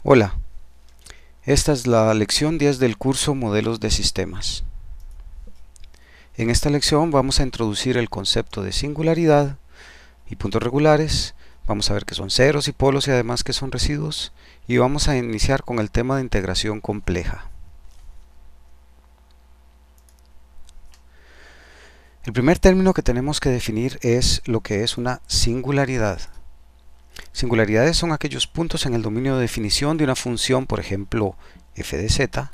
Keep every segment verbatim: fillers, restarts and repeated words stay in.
Hola, esta es la lección diez del curso Modelos de Sistemas. En esta lección vamos a introducir el concepto de singularidad y puntos regulares, vamos a ver qué son ceros y polos y además qué son residuos, y vamos a iniciar con el tema de integración compleja. El primer término que tenemos que definir es lo que es una singularidad. Singularidades son aquellos puntos en el dominio de definición de una función, por ejemplo, f de z,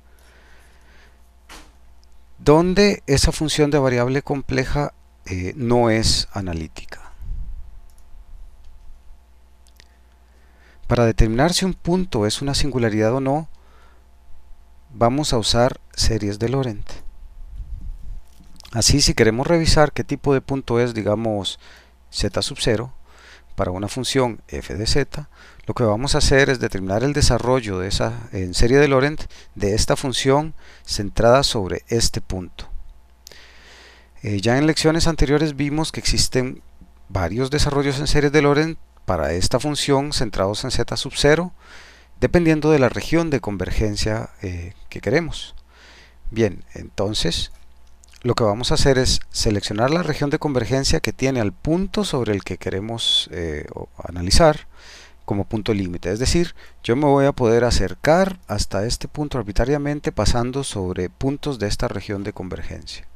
donde esa función de variable compleja eh, no es analítica. Para determinar si un punto es una singularidad o no, vamos a usar series de Laurent. Así, si queremos revisar qué tipo de punto es, digamos, z sub cero, para una función f de z, lo que vamos a hacer es determinar el desarrollo de esa, en serie de Laurent de esta función centrada sobre este punto. Eh, ya en lecciones anteriores vimos que existen varios desarrollos en series de Laurent para esta función centrados en z sub cero, dependiendo de la región de convergencia eh, que queremos. Bien, entonces lo que vamos a hacer es seleccionar la región de convergencia que tiene al punto sobre el que queremos eh, analizar como punto límite. Es decir, yo me voy a poder acercar hasta este punto arbitrariamente pasando sobre puntos de esta región de convergencia.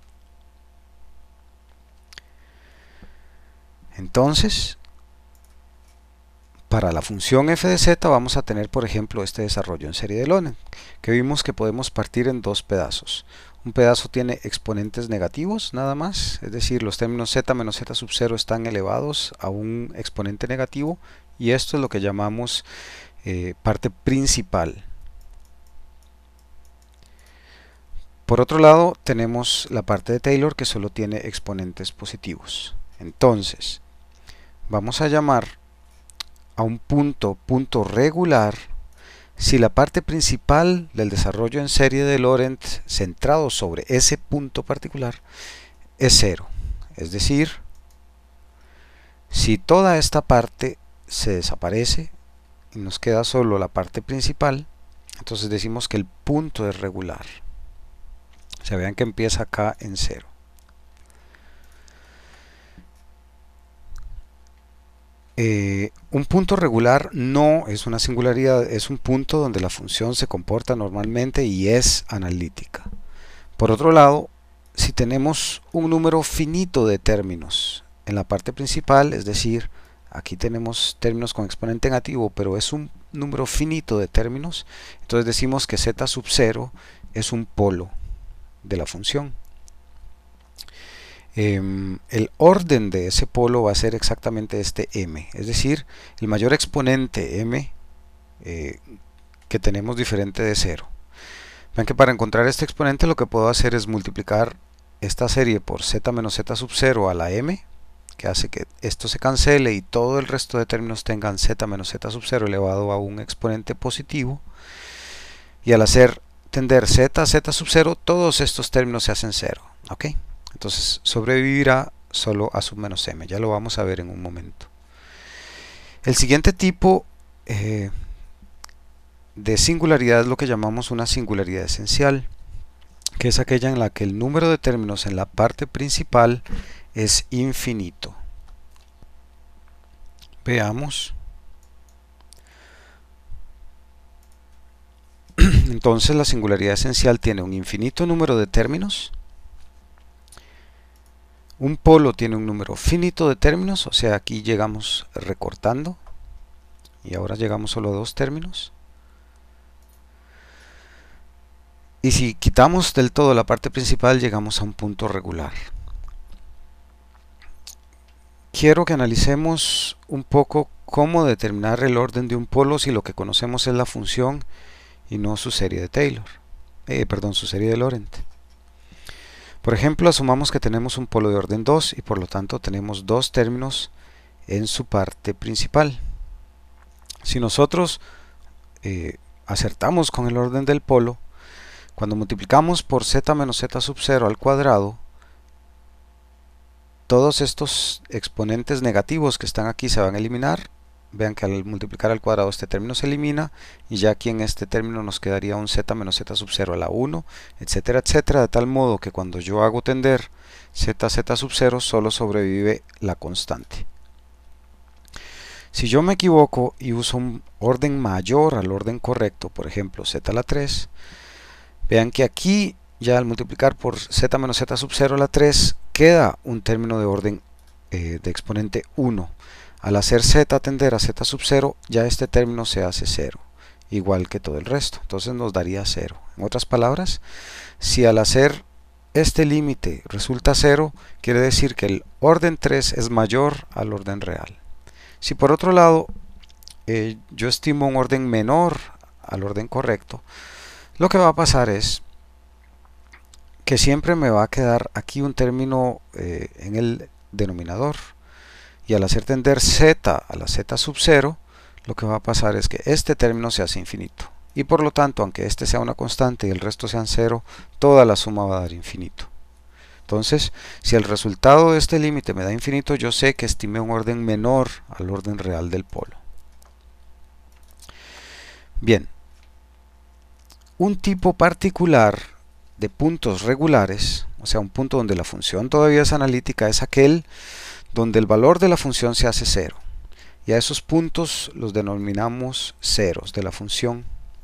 Entonces, para la función f de z vamos a tener, por ejemplo, este desarrollo en serie de Laurent, que vimos que podemos partir en dos pedazos. Un pedazo tiene exponentes negativos nada más, es decir, los términos z menos z sub cero están elevados a un exponente negativo, y esto es lo que llamamos eh, parte principal. Por otro lado, tenemos la parte de Taylor que solo tiene exponentes positivos. Entonces, vamos a llamar a un punto punto regular si la parte principal del desarrollo en serie de Laurent centrado sobre ese punto particular es cero. Es decir, si toda esta parte se desaparece y nos queda solo la parte principal, entonces decimos que el punto es regular. Se vean que empieza acá en cero. Eh, un punto regular no es una singularidad, es un punto donde la función se comporta normalmente y es analítica. Por otro lado, si tenemos un número finito de términos en la parte principal, es decir, aquí tenemos términos con exponente negativo, pero es un número finito de términos, entonces decimos que z sub cero es un polo de la función. Eh, el orden de ese polo va a ser exactamente este m, es decir, el mayor exponente m eh, que tenemos diferente de cero. Vean que para encontrar este exponente lo que puedo hacer es multiplicar esta serie por z menos z sub cero a la m, que hace que esto se cancele y todo el resto de términos tengan z menos z sub cero elevado a un exponente positivo, y al hacer tender z a z sub cero todos estos términos se hacen cero, ¿ok? Entonces sobrevivirá solo a sub menos m, ya lo vamos a ver en un momento. El siguiente tipo eh, de singularidad es lo que llamamos una singularidad esencial, que es aquella en la que el número de términos en la parte principal es infinito. Veamos. Entonces la singularidad esencial tiene un infinito número de términos. Un polo tiene un número finito de términos, o sea, aquí llegamos recortando y ahora llegamos solo a dos términos. Y si quitamos del todo la parte principal, llegamos a un punto regular. Quiero que analicemos un poco cómo determinar el orden de un polo si lo que conocemos es la función y no su serie de Taylor, eh, perdón, su serie de Laurent. Por ejemplo, asumamos que tenemos un polo de orden dos y por lo tanto tenemos dos términos en su parte principal. Si nosotros eh, acertamos con el orden del polo, cuando multiplicamos por z menos z sub cero al cuadrado, todos estos exponentes negativos que están aquí se van a eliminar, vean que al multiplicar al cuadrado este término se elimina, y ya aquí en este término nos quedaría un z menos z sub cero a la uno, etcétera, etcétera, de tal modo que cuando yo hago tender z, z sub cero, solo sobrevive la constante. Si yo me equivoco y uso un orden mayor al orden correcto, por ejemplo z a la tres, vean que aquí ya al multiplicar por z menos z sub cero a la tres queda un término de orden eh, de exponente uno. Al hacer z tender a z sub cero, ya este término se hace cero, igual que todo el resto, entonces nos daría cero. En otras palabras, si al hacer este límite resulta cero, quiere decir que el orden tres es mayor al orden real. Si por otro lado eh, yo estimo un orden menor al orden correcto, lo que va a pasar es que siempre me va a quedar aquí un término eh, en el denominador, y al hacer tender z a la z sub cero, lo que va a pasar es que este término se hace infinito, y por lo tanto, aunque este sea una constante y el resto sean cero, toda la suma va a dar infinito. Entonces, si el resultado de este límite me da infinito, yo sé que estimé un orden menor al orden real del polo. Bien, un tipo particular de puntos regulares, o sea, un punto donde la función todavía es analítica, es aquel donde el valor de la función se hace cero, y a esos puntos los denominamos ceros de la función.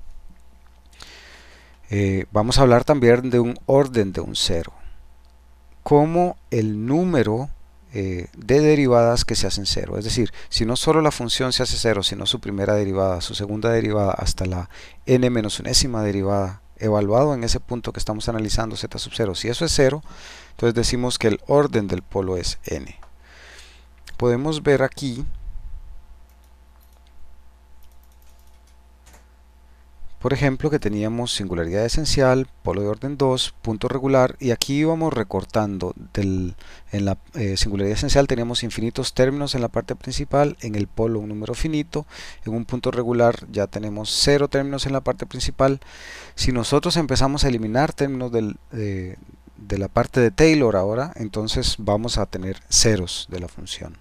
Eh, vamos a hablar también de un orden de un cero, como el número eh, de derivadas que se hacen cero, es decir, si no solo la función se hace cero, sino su primera derivada, su segunda derivada, hasta la n menos unésima derivada, evaluado en ese punto que estamos analizando z sub cero, si eso es cero, entonces decimos que el orden del polo es n. Podemos ver aquí, por ejemplo, que teníamos singularidad esencial, polo de orden dos, punto regular, y aquí íbamos recortando. Del, en la eh, singularidad esencial teníamos infinitos términos en la parte principal, en el polo un número finito, en un punto regular ya tenemos cero términos en la parte principal. Si nosotros empezamos a eliminar términos del, eh, de la parte de Taylor ahora, entonces vamos a tener ceros de la función.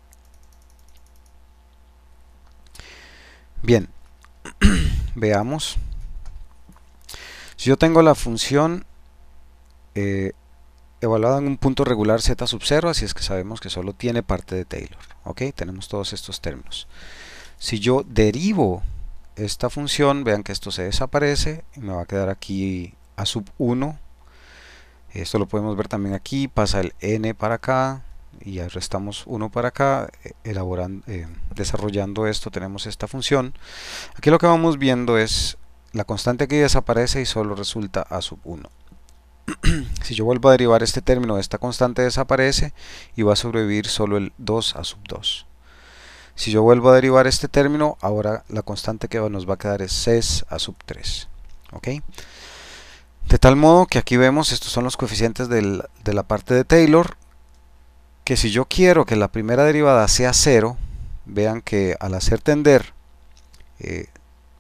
Bien, veamos. Si yo tengo la función eh, evaluada en un punto regular z sub cero, así es que sabemos que solo tiene parte de Taylor. Ok, tenemos todos estos términos. Si yo derivo esta función, vean que esto se desaparece y me va a quedar aquí a sub uno. Esto lo podemos ver también aquí, pasa el n para acá y restamos uno para acá, elaborando, eh, desarrollando esto tenemos esta función. Aquí lo que vamos viendo es la constante aquí desaparece y solo resulta a sub uno. Si yo vuelvo a derivar este término, esta constante desaparece y va a sobrevivir solo el dos a sub dos. Si yo vuelvo a derivar este término, ahora la constante que nos va a quedar es seis a sub tres. ¿Ok? De tal modo que aquí vemos, estos son los coeficientes del, de la parte de Taylor, que si yo quiero que la primera derivada sea cero, vean que al hacer tender eh,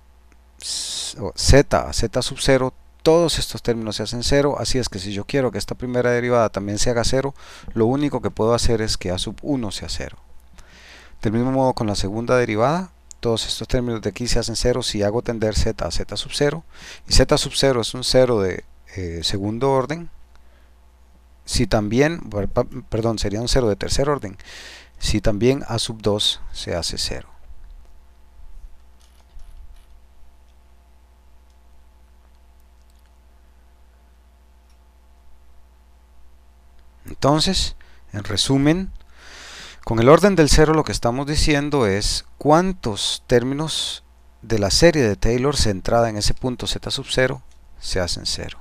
z a z sub cero, todos estos términos se hacen cero, así es que si yo quiero que esta primera derivada también se haga cero, lo único que puedo hacer es que a sub uno sea cero. Del mismo modo con la segunda derivada, todos estos términos de aquí se hacen cero si hago tender z a z sub cero, y z sub cero es un cero de eh, segundo orden. Si también, perdón, sería un cero de tercer orden, si también a sub dos se hace cero. Entonces, en resumen, con el orden del cero lo que estamos diciendo es cuántos términos de la serie de Taylor centrada en ese punto z sub cero se hacen cero.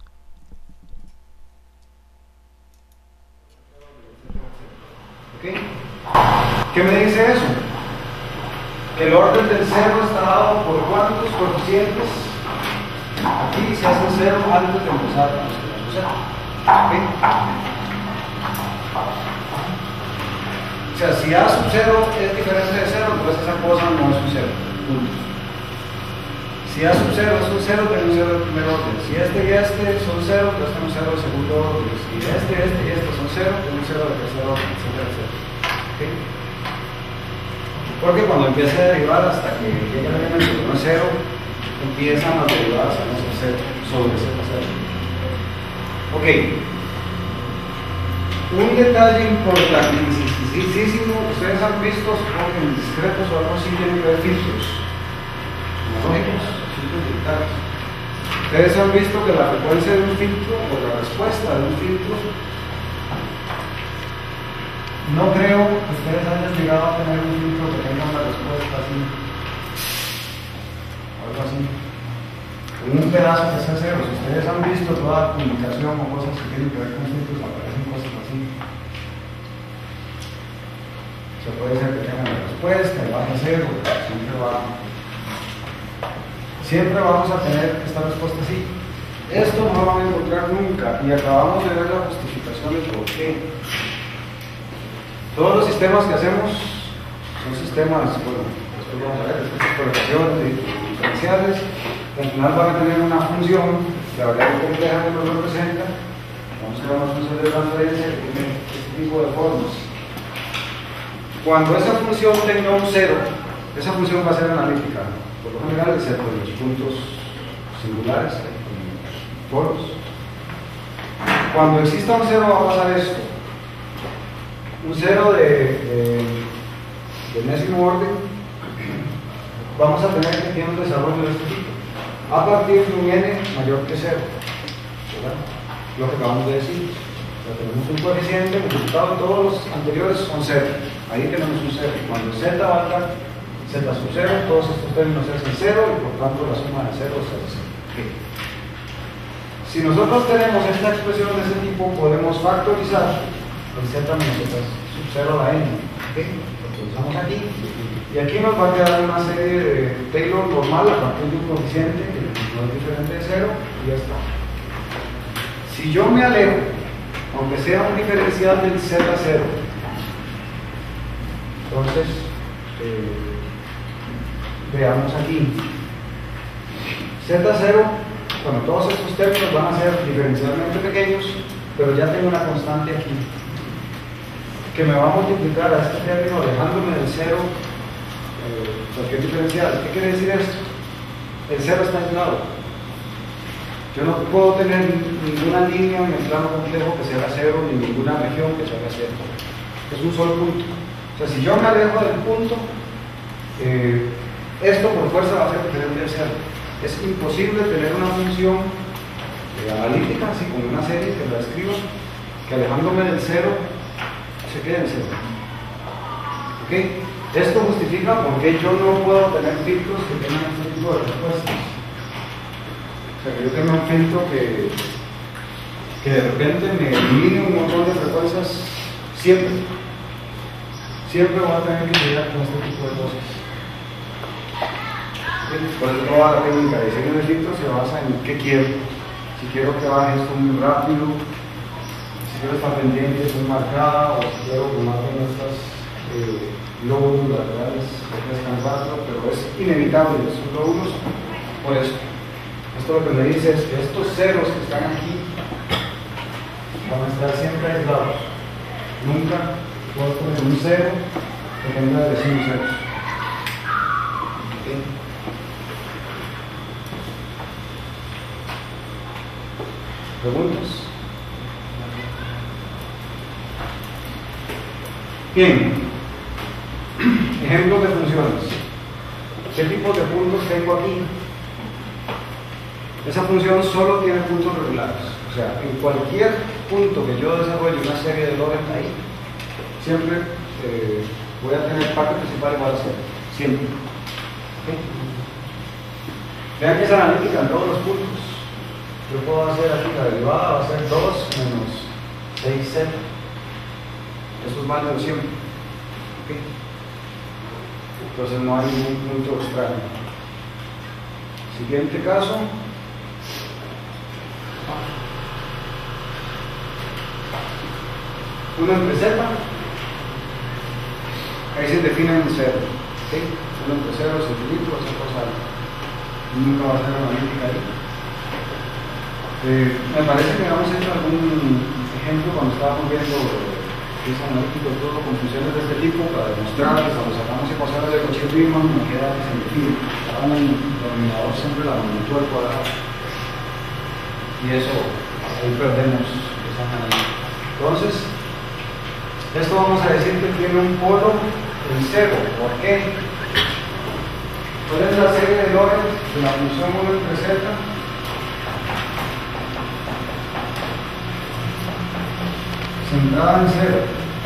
¿Qué me dice eso? Que el orden del cero está dado por cuántos coeficientes. Aquí se hace cero antes de empezar con el cero. ¿Okay? O sea, si A sub cero es diferente de cero, pues esa cosa no es un cero. Punto. Si A sub cero es un cero, tengo un cero de primer orden. Si este y este son cero, pues tengo un cero de segundo orden. Si este, este y este son cero, tengo un cero de tercer orden, etcétera, etcétera. ¿Okay? Porque cuando empieza a derivar hasta que llega el elemento de uno a cero, empiezan las derivadas a no ser sobre Z cero. Ok. Un detalle importantísimo que ustedes han visto, supongo que en discretos o algo así, tienen que ver filtros analógicos, filtros digitales. Ustedes han visto que la frecuencia de un filtro o la respuesta de un filtro, no creo que ustedes hayan llegado a tener un filtro que tenga una respuesta así, algo así, con un pedazo que sea cero. Si ustedes han visto toda la comunicación o cosas que tienen que ver con filtros, aparecen cosas así. Se puede ser que tengan la respuesta y baje a cero, siempre va. Siempre vamos a tener esta respuesta así. Esto no lo van a encontrar nunca, y acabamos de ver la justificación del por qué. Todos los sistemas que hacemos son sistemas, bueno, después vamos a ver, correlaciones diferenciales, que al final van a tener una función, la variable compleja que nos representa. Vamos a ver una función de transferencia que tiene este tipo de formas. Cuando esa función tenga un cero, esa función va a ser analítica, por lo general, excepto en los puntos singulares, polos. Cuando exista un cero va a pasar esto. Un cero de, de, de enésimo orden, vamos a tener que tener un desarrollo de este tipo. A partir de un n mayor que cero. ¿Verdad? Lo que acabamos de decir. O sea, tenemos un coeficiente multiplicado, todos los anteriores son cero. Ahí tenemos un cero. Cuando z valga z sub cero, todos estos términos se hacen cero y por tanto la suma de cero es cero. Okay. Si nosotros tenemos esta expresión de ese tipo, podemos factorizar el z menos z sub cero a la n. ¿Okay? Lo utilizamos aquí. Y aquí nos va a quedar una serie de Taylor normal a partir de un coeficiente que no es diferente de cero y ya está. Si yo me alejo, aunque sea un diferencial del z cero, entonces eh, veamos aquí. z cero, bueno, todos estos términos van a ser diferencialmente pequeños, pero ya tengo una constante aquí que me va a multiplicar a este término alejándome del cero, eh, cualquier diferencial. ¿Qué quiere decir esto? El cero está aislado. Yo no puedo tener ninguna línea en el plano complejo que sea cero, ni ninguna región que sea cero. Es un solo punto. O sea, si yo me alejo del punto, eh, esto por fuerza va a ser diferente de cero. Es imposible tener una función eh, analítica, así como una serie que la escribo, que alejándome del cero se quede en cero. ¿Okay? Esto justifica por qué yo no puedo tener filtros que tengan este tipo de respuestas. O sea, que yo tenga un filtro que, que de repente me elimine un montón de frecuencias siempre. Siempre voy a tener que lidiar con este tipo de cosas. Por eso toda la técnica de diseño de filtros se basa en qué quiero. Si quiero que baje esto muy rápido, si quiero estar pendiente, muy marcada, o si quiero que maten estas eh, lóbulos laterales que crezcan rápido, pero es inevitable esos lóbulos. Por eso, esto lo que me dice es que estos ceros que están aquí van a estar siempre aislados. Nunca puedo poner un cero que tenga de cinco ceros. ¿Okay? ¿Preguntas? Bien. Ejemplos de funciones. ¿Qué tipos de puntos tengo aquí? Esa función solo tiene puntos regulares. O sea, en cualquier punto que yo desarrolle una serie de Lorentz ahí, siempre eh, voy a tener parte principal igual a cero. Siempre. ¿Okay? Vean que es analítica en todos los puntos. Yo puedo hacer aquí la derivada, va a ser dos menos seis z. Eso es válido siempre. ¿Okay? Entonces no hay ningún punto extraño. Siguiente caso. Uno entre z. Ahí se define en cero. ¿Okay? Uno entre cero es infinito, esa cosa nunca va a ser analítica ahí. Eh, me parece que habíamos hecho algún ejemplo cuando estábamos viendo es analítico todo con funciones de este tipo para demostrar que cuando sacamos ecuaciones de Cauchy-Riemann me queda que se define cada un denominador siempre la magnitud al cuadrado, y eso ahí perdemos esa analítica. Entonces esto vamos a decir que tiene un polo en cero. ¿Por qué? ¿Cuál es la serie de Lorentz de la función uno entre z? Centrada en cero.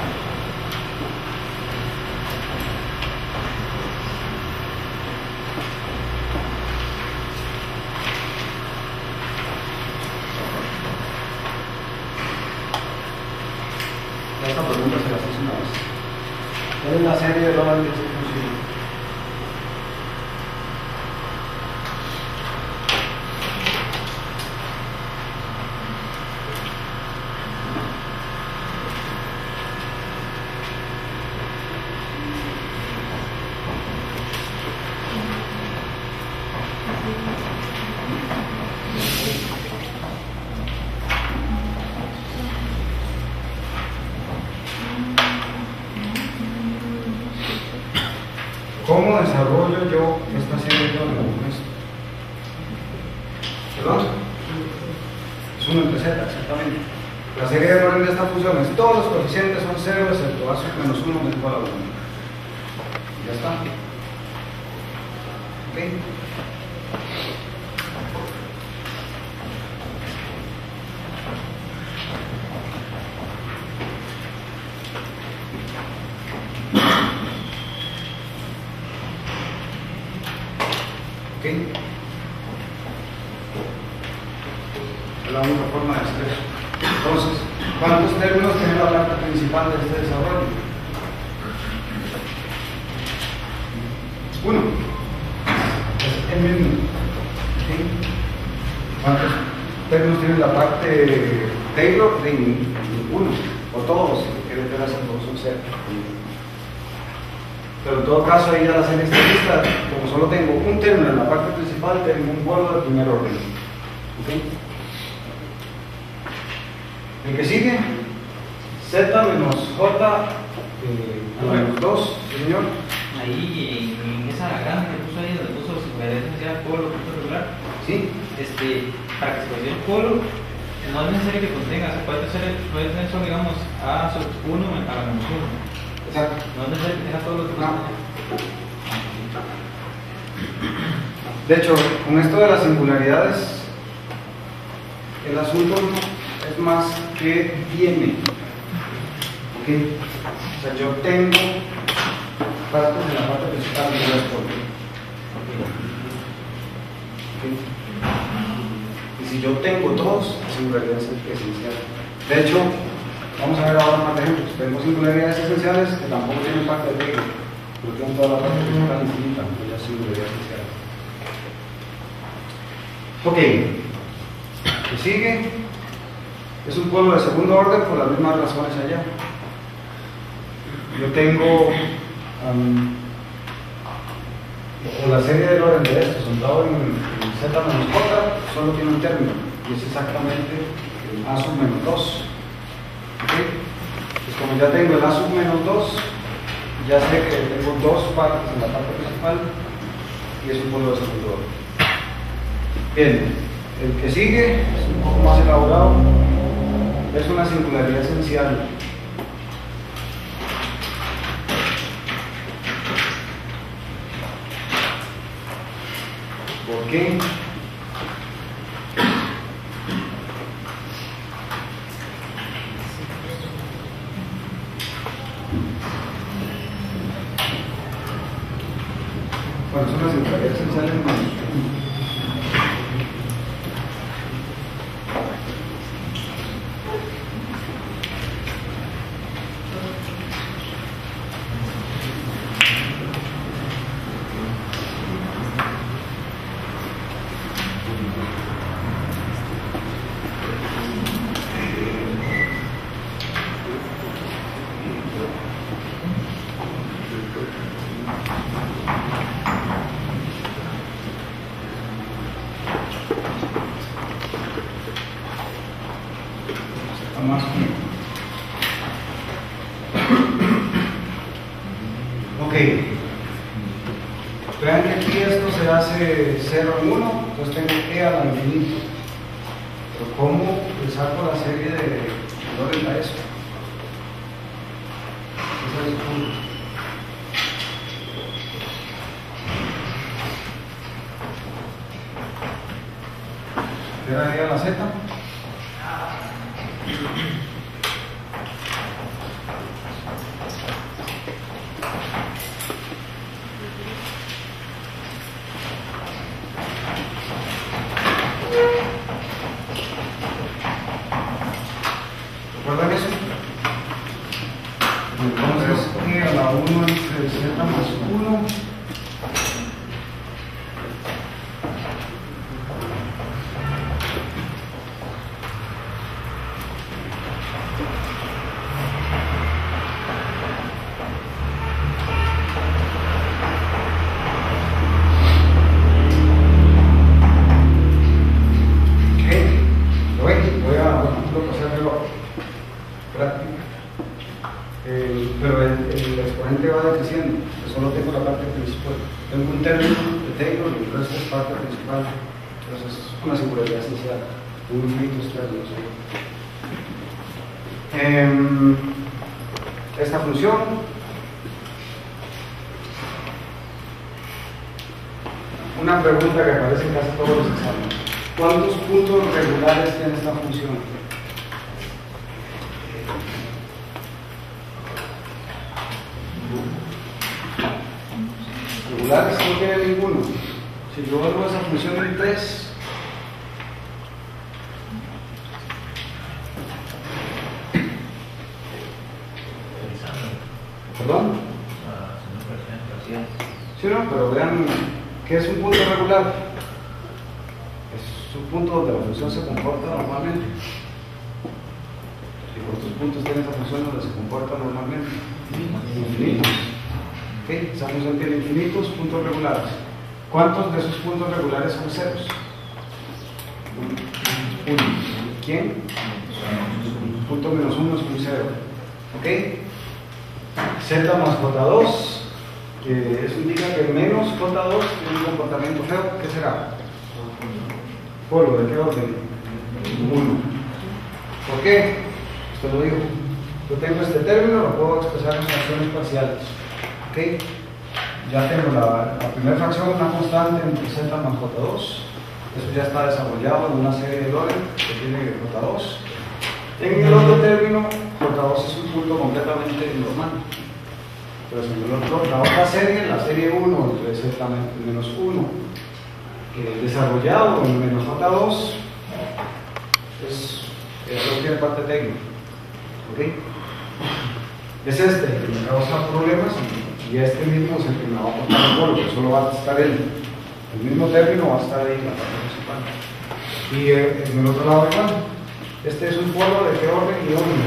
Esta pregunta se la hice una vez. ¿Cuál es la serie de Lorentz de esta función? ¿Cómo desarrollo yo esta serie de Lorentz? ¿Perdón? Es uno entre z, exactamente. La serie de Lorentz de esta función es todos los coeficientes son cero excepto a sub menos uno que es igual a uno. Ya está. ¿Ok? Es la única forma de hacer eso. Entonces, ¿cuántos términos tiene la parte principal de este desarrollo? Uno. Es el mismo. ¿Sí? ¿Cuántos términos tiene la parte Taylor? De uno. O todos, si quieren ver hacer todos son cero. Pero en todo caso, ahí ya la serie está lista. Como solo tengo un término en la parte principal, tengo un polo de primer orden. ¿Okay? El que sigue, z menos j eh, menos dos, ¿sí, señor? Ahí en esa grande que puso ahí, donde puso singularidad esencial, polo, punto regular, Sí. este, para que se considere un polo, no es necesario que contenga, o sea, puede, ser, puede tener solo, digamos, a sub uno a la menos uno. Exacto. No es necesario que tenga todos los No. De hecho, con esto de las singularidades, el asunto es más que tiene. ¿Ok? O sea, yo tengo partes en la parte principal de las por ¿Ok? Y si yo tengo dos, la singularidad es esencial. De hecho, vamos a ver ahora más ejemplos. Tenemos singularidades esenciales que tampoco tienen parte de Taylor, pero tienen toda la parte principal infinita, que es singularidad esencial. Ok, que sigue es un polo de segundo orden por las mismas razones allá. Yo tengo um, o la serie de Lorentz de esto, soltado en, en z menos j, solo tiene un término, y es exactamente el a sub menos dos. ¿Okay? Pues como ya tengo el a sub menos dos, ya sé que tengo dos partes en la parte principal, y es un polo de segundo orden. Bien, el que sigue es un poco más elaborado, es una singularidad esencial. ¿Por qué? Bueno, es una singularidad esencial en menos. Más Vean que aquí esto se hace cero en uno, entonces tengo E a la infinito. Pero ¿cómo le saco la serie de valores a eso? Ese es el punto. ¿Qué era E a la Z? ¿Recuerdan eso? Entonces, E a la uno entre Z más uno. Esta función una pregunta que aparece en casi todos los exámenes: ¿cuántos puntos regulares tiene esta función? Regulares no tiene ninguno. Si yo vuelvo esa función en tres, ¿perdón? Sí, no, pero vean que es un punto regular. Es un punto donde la función se comporta normalmente. ¿Y cuántos puntos tiene esa función donde se comporta normalmente? Infinitos. ¿Okay? Esa función tiene infinitos puntos regulares. ¿Cuántos de esos puntos regulares son ceros? Uno. ¿Quién? Punto menos uno es un cero. ¿Ok? Z más J dos, eh, eso indica que menos J dos tiene un comportamiento feo. ¿Qué será? Polo, ¿de qué orden? uno. ¿Por qué? Esto lo digo. Yo tengo este término, lo puedo expresar en fracciones parciales. ¿Ok? Ya tengo la, la primera fracción, una constante entre Z más J dos. Eso ya está desarrollado en una serie de Lorentz que tiene J dos. En el otro término, J dos es un punto completamente normal. Pero en el otro, la otra serie, la serie uno entre Z menos uno, eh, desarrollado en menos J dos, es, eso tiene parte técnica. ¿Okay? Es este el que me causa problemas, y este mismo es el que me va a aportar el polo, que solo va a estar el, el mismo término, va a estar ahí en la parte principal. Y eh, en el otro lado igual. Este es un polo de qué orden y orden.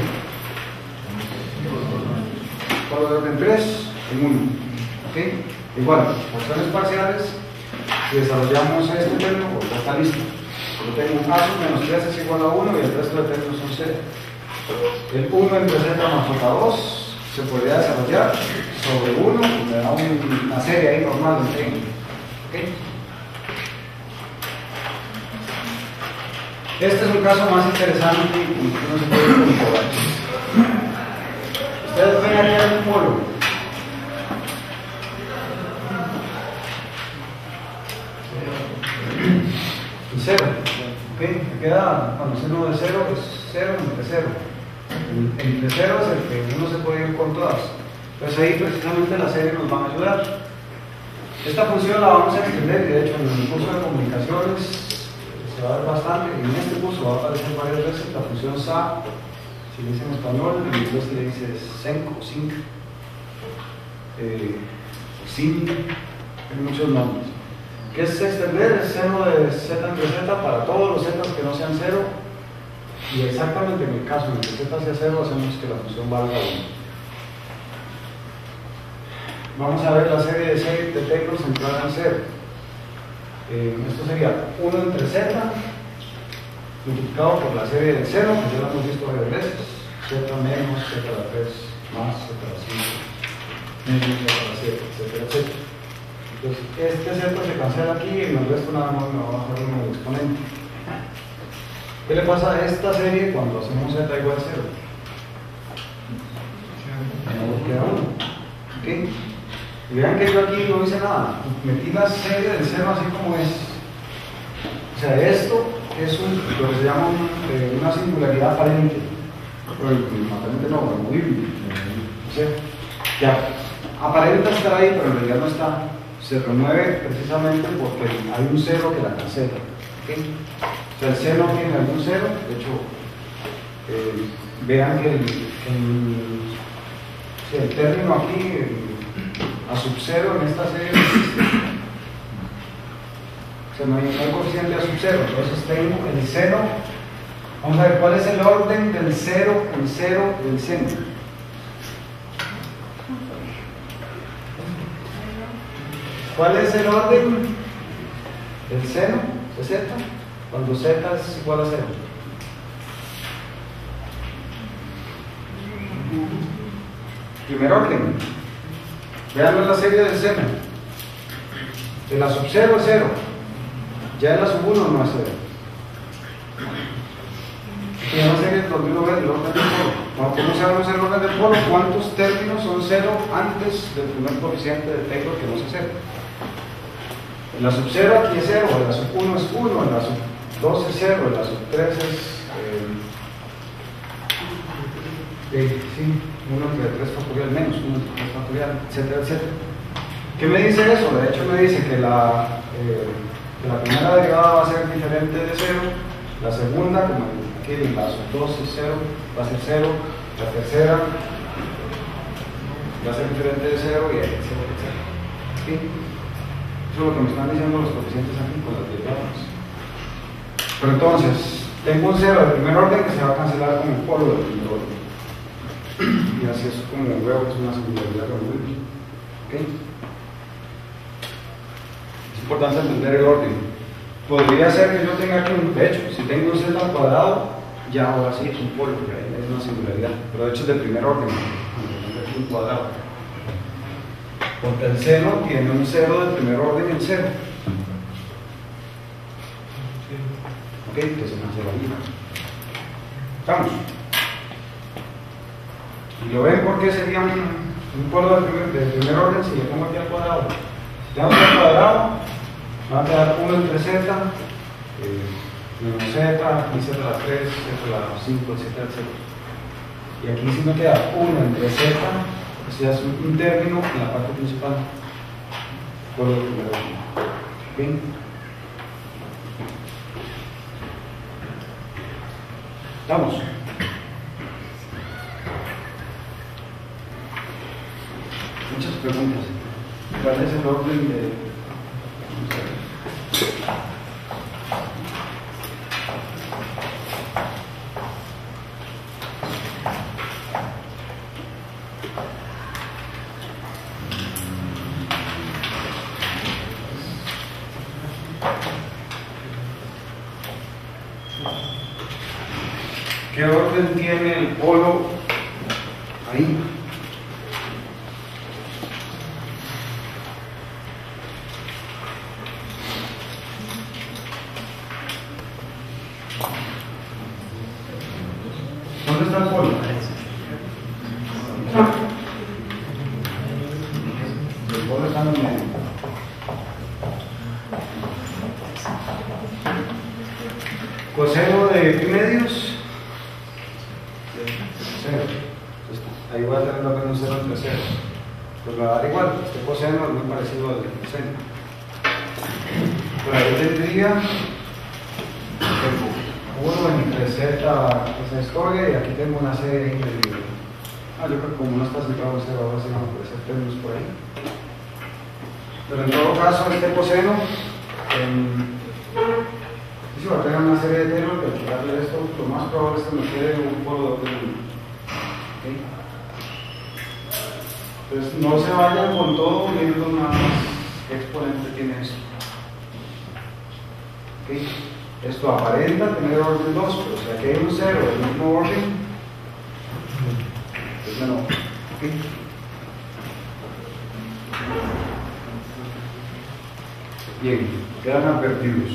Polo de orden tres en uno. ¿Okay? Igual, fracciones parciales, si desarrollamos este término, pues ya está listo. Yo tengo un A menos tres es igual a uno y el resto de términos son cero. El uno entre Z más J dos se podría desarrollar sobre uno y me da una serie ahí normal de técnico. ¿Okay? Este es un caso más interesante y no se puede comprobar. Ustedes ven aquí un polo. Y cero. ¿Ok? Me queda, cuando seno de cero es cero entre cero. El, entre cero es el que uno se puede ir con todas. Entonces ahí precisamente la serie nos va a ayudar. Esta función la vamos a extender, de hecho en el curso de comunicaciones se va a ver bastante. En este curso va a aparecer varias veces la función S A, si le dice en español, en inglés se le dice SENC o SINC, eh, SIN, hay muchos nombres. ¿Qué es extender? Es seno de Z entre Z para todos los Z que no sean cero, y exactamente en el caso en el que Z sea cero hacemos que la función valga uno. Vamos a ver la serie de series de términos centrada en cero. Eh, esto sería uno entre Z multiplicado por la serie de cero, que ya lo hemos visto varias veces, Z menos, Z a la tres, más, Z a la cinco, menos, Z a la siete, etcétera, etcétera. Entonces, este Z se cancela aquí y en el resto nada más me va a bajar uno del exponente. ¿Qué le pasa a esta serie cuando hacemos Z igual a cero? No queda uno. ¿Okay? Y vean que yo aquí no hice nada. Metí la serie del cero así como es. O sea, esto es un, lo que se llama un, eh, una singularidad aparente. Aparente no, removible. O sea, ya aparenta estar ahí, pero en realidad no está. Se remueve precisamente porque hay un cero que la cancela. ¿Okay? O sea, el C no tiene algún cero. De hecho, eh, vean que el, el, el término aquí, el, a sub cero en esta serie no existe. O sea, no hay, no hay coeficiente a sub cero. Entonces tengo el seno. Vamos a ver cuál es el orden del cero, el cero del seno. ¿Cuál es el orden del seno de z cuando z es igual a cero? Primer orden. Vean la serie del seno. De la sub cero es cero. Ya en la sub uno no es cero. Y en la serie donde uno ve el orden del polo. ¿Cómo sabemos el orden del polo? ¿Cuántos términos son cero antes del primer coeficiente de Taylor que no es cero? En la sub cero aquí es cero, en la sub uno es uno, en la sub dos es cero, en la sub tres es eh, eh, sí, uno entre tres factorial menos uno entre tres factorial, etcétera, etcétera. ¿Qué me dice eso? De hecho me dice que la, eh, que la primera derivada va a ser diferente de cero, la segunda, como aquí en la sub dos es cero, va a ser cero, la tercera va a ser diferente de cero y etcétera, etcétera. ¿Sí? Eso es lo que me están diciendo los coeficientes aquí con las derivadas. Pero entonces, tengo un cero del primer orden que se va a cancelar con el polo del primer orden. Y así es como veo que es una singularidad removible. ¿Okay? Es importante entender el orden. Podría ser que yo tenga aquí un, de hecho, si tengo un z al cuadrado, ya ahora sí es un polo, porque ahí es una singularidad. Pero de hecho es del primer orden, cuando tengo aquí un cuadrado. Porque el seno tiene un cero del primer orden en cero. Ok, que se cancela ahí. Vamos. Y lo ven porque sería un, un polo del primer, del primer orden si le pongo aquí al cuadrado. Si tengo aquí al cuadrado, me va a quedar uno entre z, eh, menos z, aquí z a la tres, z a la cinco, etcétera, etcétera. Y aquí sí me queda uno entre z. O sea, es un término en la parte principal. Por lo primero. ¿Bien? ¿Estamos? Muchas preguntas. ¿Cuál es el orden de...? ¿Qué orden tiene el polo ahí? ¿Dónde está el polo? El polo está en el medio. Coseno de pi medios. Cero. Entonces, ahí voy a tener la menos cero entre cero. Pues me va a dar igual. Este coseno es muy parecido al del seno. Pero ahí tendría uno entre z esa historia y aquí tengo una serie increíble. Ah, yo creo que como no está centrado en cero, ahora sí van a aparecer términos por ahí. Pero en todo caso, este coseno en si va a tener una serie de términos que al quitarle esto, lo más probable es que me quede un polo doble de uno. ¿Okay? Entonces no se vayan con todo viendo nada más qué exponente tiene esto. ¿Okay? Esto aparenta tener orden dos, pero si aquí hay un cero del mismo orden, pues no. ¿Okay? Bien, quedan advertidos.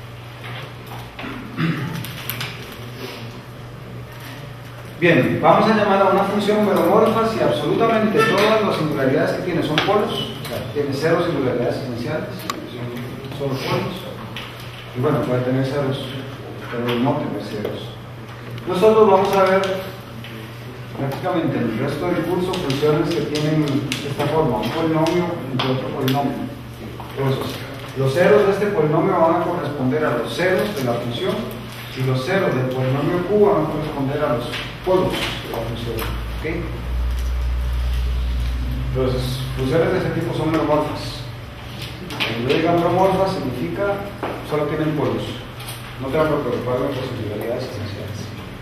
Bien, vamos a llamar a una función meromorfa si absolutamente todas las singularidades que tiene son polos, o sea, tiene cero singularidades esenciales, son solo polos, y bueno, puede tener ceros, pero no tener ceros. Nosotros vamos a ver prácticamente en el resto del curso funciones que tienen esta forma, un polinomio y otro polinomio. Entonces, los ceros de este polinomio van a corresponder a los ceros de la función y los ceros del polinomio Q van a corresponder a los polos de la función. ¿Okay? Entonces, funciones de ese tipo son meromorfas. Cuando yo diga meromorfa significa solo tienen polos. No tengo que preocuparme por singularidades esenciales.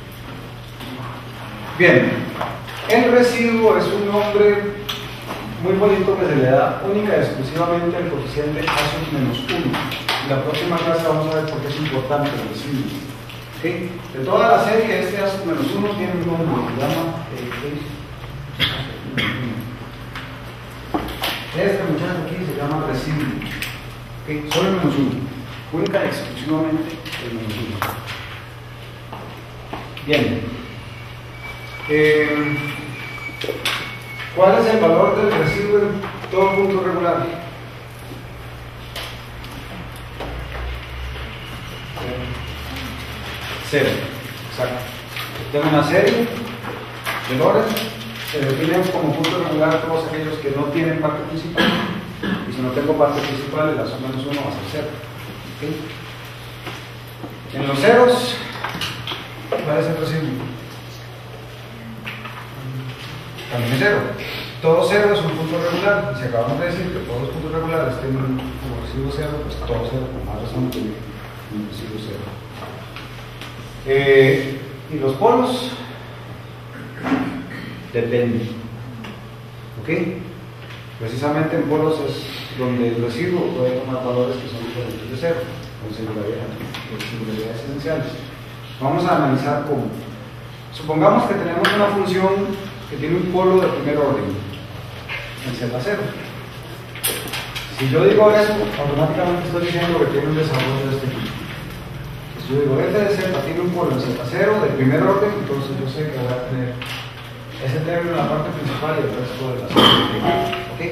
Bien, el residuo es un nombre muy bonito que se le da única y exclusivamente al coeficiente A sub menos uno. En la próxima clase vamos a ver por qué es importante el residuo. ¿Okay? De toda la serie, este A sub menos uno tiene un nombre que se llama eh, este muchacho aquí se llama residuo. ¿Okay? Solo el menos uno. Única y exclusivamente el menos uno. Bien. Eh, ¿Cuál es el valor del residuo en todo punto regular? Cero. Exacto. Tengo una serie de valores, se definen como punto regular todos aquellos que no tienen parte principal, y si no tengo parte principal, el A sub menos uno va a ser cero. ¿Okay? En los ceros, ¿cuál es el residuo? También es cero. Todo cero es un punto regular. Y si acabamos de decir que todos los puntos regulares tienen como residuo cero, pues todo cero, con más razón, tiene un residuo cero. Eh, y los polos dependen. ¿Ok? Precisamente en polos es donde el residuo puede tomar valores que son diferentes de cero, con singularidades, con singularidades esenciales. Vamos a analizar cómo. Supongamos que tenemos una función que tiene un polo de primer orden en Z cero. Si yo digo eso, automáticamente estoy diciendo que tiene un desarrollo de este tipo. Si yo digo f de z tiene un polo en Z cero de primer orden, entonces yo sé que voy a tener ese término en la parte principal y el resto de la serie. ¿Ok?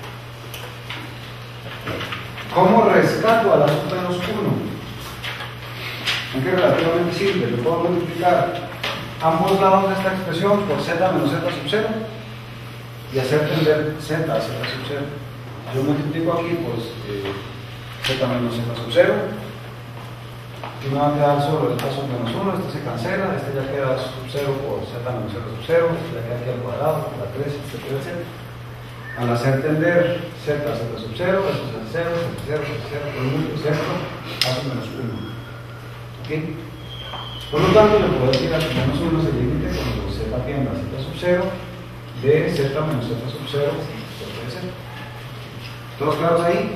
¿Cómo rescato a la sub menos uno? Aunque relativamente simple, yo puedo multiplicar ambos lados de esta expresión por z menos z sub cero y hacer tender z a z sub cero. Yo multiplico aquí pues eh, z menos z sub cero y me va a quedar solo el z sub menos uno, este se cancela, este ya queda sub cero por z menos z sub cero, este ya queda aquí al cuadrado, la tres, etcétera, etcétera. Al hacer tender z a z sub cero, esto es el cero, el cero, el cero, por el mundo, esto a sub menos uno. ¿Ok? Por lo tanto, le puedo decir a menos uno es el límite cuando z tiende a z sub cero de z menos z sub cero sobre z. ¿Todos claros ahí?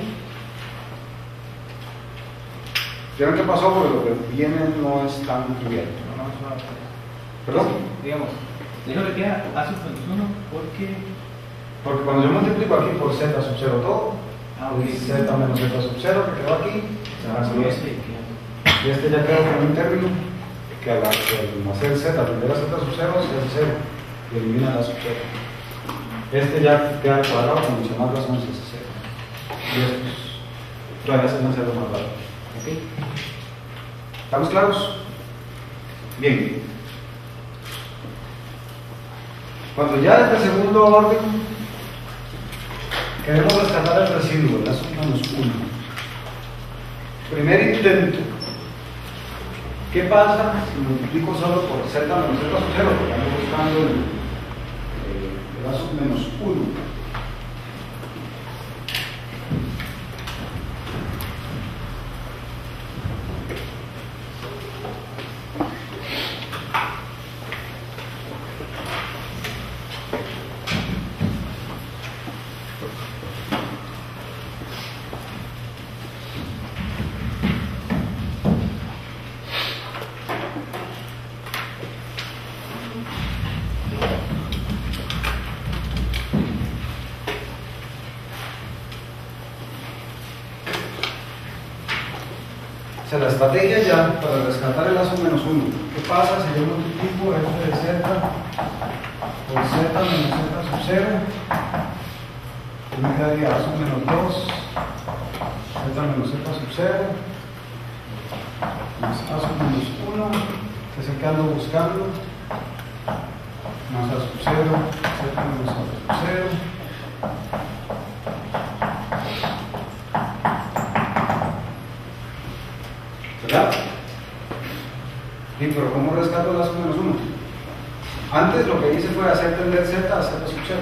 ¿Vieron qué pasó? Porque lo que viene no es tan trivial. ¿Perdón? Digamos, dijo que queda A sub menos uno porque... Porque cuando yo multiplico aquí por z sub cero todo, ah, okay. z menos z sub cero que quedó aquí, ah, y este, y este ya quedó con un término que al hacer z, primero z sub cero, se hace cero, y elimina la sub cero. Este ya queda al cuadrado con mucha más razón, se hace cero. Y estos todavía se hacen cero más raro. ¿Ok? ¿Estamos claros? Bien. Cuando ya es de segundo orden, queremos rescatar el residuo, el A sub menos uno. Primer intento. ¿Qué pasa si multiplico solo por z menos z sub cero? Porque ando buscando el, el, el A sub menos uno. O sea, la estrategia ya para rescatar el lazo menos uno. ¿Qué pasa si yo multiplico f de z por z menos z sub cero? Yo me quedaría lazo menos dos, z menos z sub cero, más a sub menos uno, que es el que ando buscando, más a sub cero, z menos a sub cero. ¿Verdad? Sí, pero ¿cómo rescato el lazo menos uno? Antes lo que hice fue hacer tender z a z sub cero.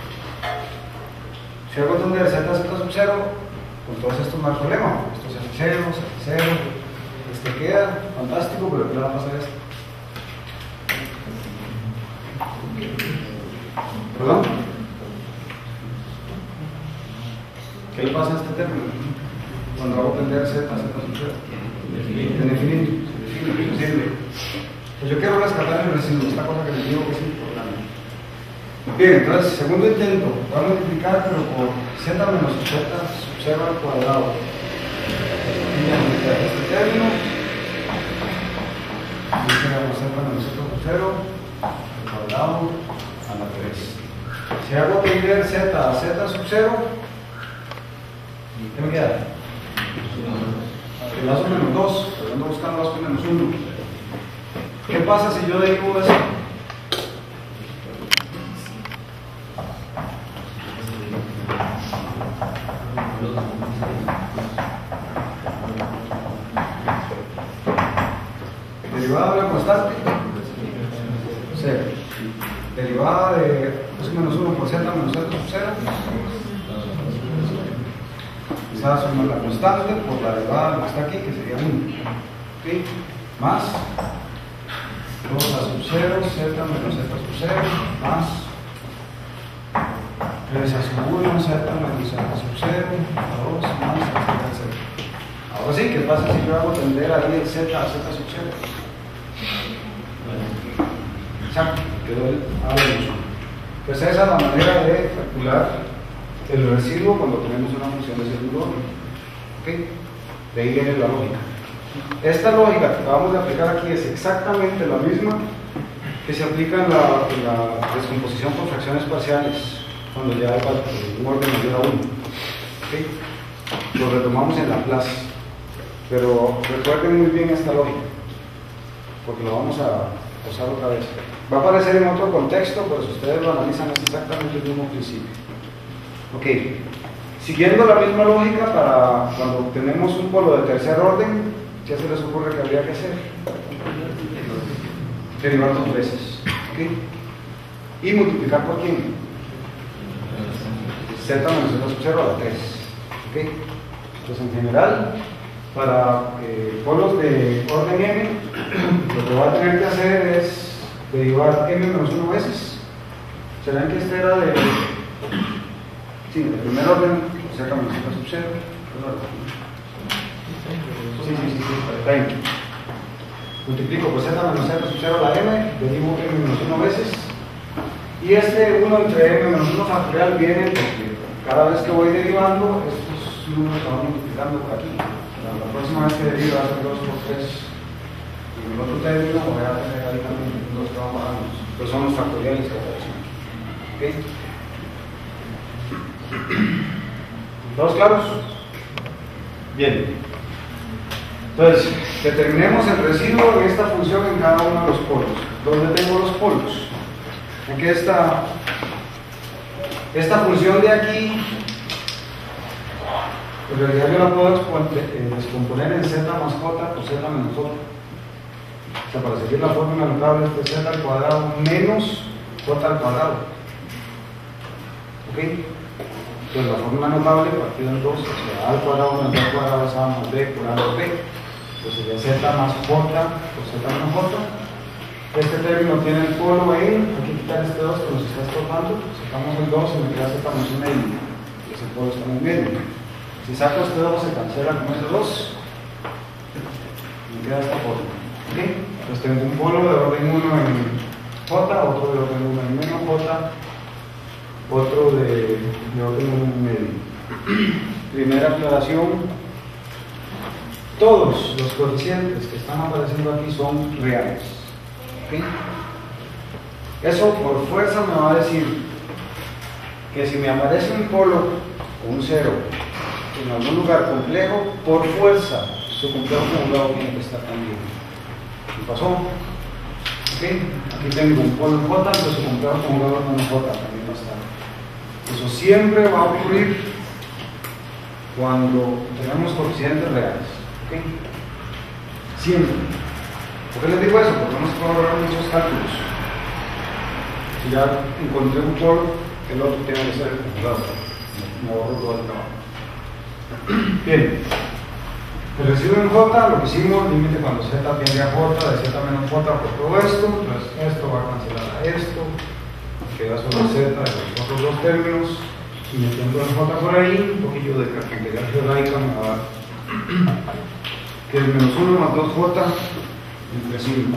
Si hago tender z a z sub cero, con todos estos no hay problema. Esto se hace cero, se hace cero. Este queda fantástico, pero ¿qué le va a pasar a esto? ¿Perdón? ¿Qué le pasa a este término? Cuando hago tender z a z sub cero. En infinito, imposible. Pues yo quiero rescatar el residuo, esta cosa que les digo que es importante. Bien, entonces, segundo intento, voy a multiplicar pero por z menos z sub cero al cuadrado. Este término, y tenemos z menos z sub cero al cuadrado a la tres. Si hago tender z a z sub cero, ¿qué me queda? El lazo menos dos, pero ando buscando lazo menos uno. ¿Qué pasa si yo derivo eso? Derivada de una constante, cero. Derivada de x menos uno por z menos z sub cero. Quizás sumar la constante por la derivada que está aquí, que sería uno. ¿Sí? Más dos a sub cero, z menos z sub cero, más tres a sub uno, z menos z sub cero, dos, más, etcétera, etcétera. Ahora sí, ¿qué pasa si yo hago tender ahí el z a z sub cero? Exacto, quedó el A de uno. Pues esa es la manera de calcular el residuo cuando tenemos una función de segundo orden. ¿Okay? De ahí viene la lógica. Esta lógica que acabamos de aplicar aquí es exactamente la misma que se aplica en la, en la descomposición por fracciones parciales cuando ya hay un orden mayor a uno. ¿Okay? Lo retomamos en la clase, pero recuerden muy bien esta lógica porque lo vamos a usar otra vez. Va a aparecer en otro contexto, pero si ustedes lo analizan es exactamente el mismo principio. Ok, siguiendo la misma lógica para cuando tenemos un polo de tercer orden, ¿qué se les ocurre que habría que hacer? Derivar dos veces. ¿Okay? Y multiplicar por quién? Z menos Z sub cero a la tres. ¿Okay? Entonces en general, para eh, polos de orden m, lo que voy a tener que hacer es derivar m menos uno veces. ¿Serán que este era de... Sí, el primer orden, z menos z sub cero. Sí, sí, sí, sí, perfecto. Multiplico por z menos z sub cero a la m, derivo m menos uno veces. Y este uno entre m menos uno factorial viene porque cada vez que voy derivando, estos números se van multiplicando por aquí. La próxima vez que derivo va a ser dos por tres. Y en el otro término voy a tener ahí también dos que van bajando. Pues son los factoriales que aparecen. ¿Ok? ¿Todos claros? Bien. Entonces, determinemos el residuo de esta función en cada uno de los polos. ¿Dónde tengo los polos? Aquí está esta función de aquí. En realidad yo la puedo descomponer en z más j por z menos j. O sea, para seguir la fórmula notable es z al cuadrado menos j al cuadrado. ¿Ok? Entonces la fórmula notable partida en dos, o sea, a al cuadrado menos b al cuadrado es a más b por a más b. Entonces sería z más j por z menos j. Este término tiene el polo en, hay que quitar este dos que nos está estorbando, sacamos el dos y me queda z más un medio. Y ese polo está en el medio. Si saco este dos se cancela con ese dos y me queda esta forma. ¿Okay? Entonces tengo un polo de orden uno en j, otro de orden uno en menos j, otro de, de orden uno en medio. Primera aclaración, todos los coeficientes que están apareciendo aquí son reales. ¿Okay? Eso por fuerza me va a decir que si me aparece un polo o un cero en algún lugar complejo, por fuerza su complejo conjugado tiene que estar también. ¿Qué pasó? ¿Okay? Aquí tengo un polo J, pero su complejo conjugado con J también va a estar. Eso siempre va a ocurrir cuando tenemos coeficientes reales. ¿Okay? Siempre. ¿Por qué les digo eso? Porque no se puede lograr muchos cálculos. Si ya encontré un polo, el otro tiene que ser el conjugado. Me ahorro todo el trabajo. Bien. El residuo en J lo que hicimos, límite cuando Z tiende a J, de Z menos J por todo esto, entonces esto va a cancelar a esto, queda solo Z de los otros dos términos, y metiendo el J por ahí, un poquillo de integral geodaica me va a dar que es menos uno más dos J entre cinco.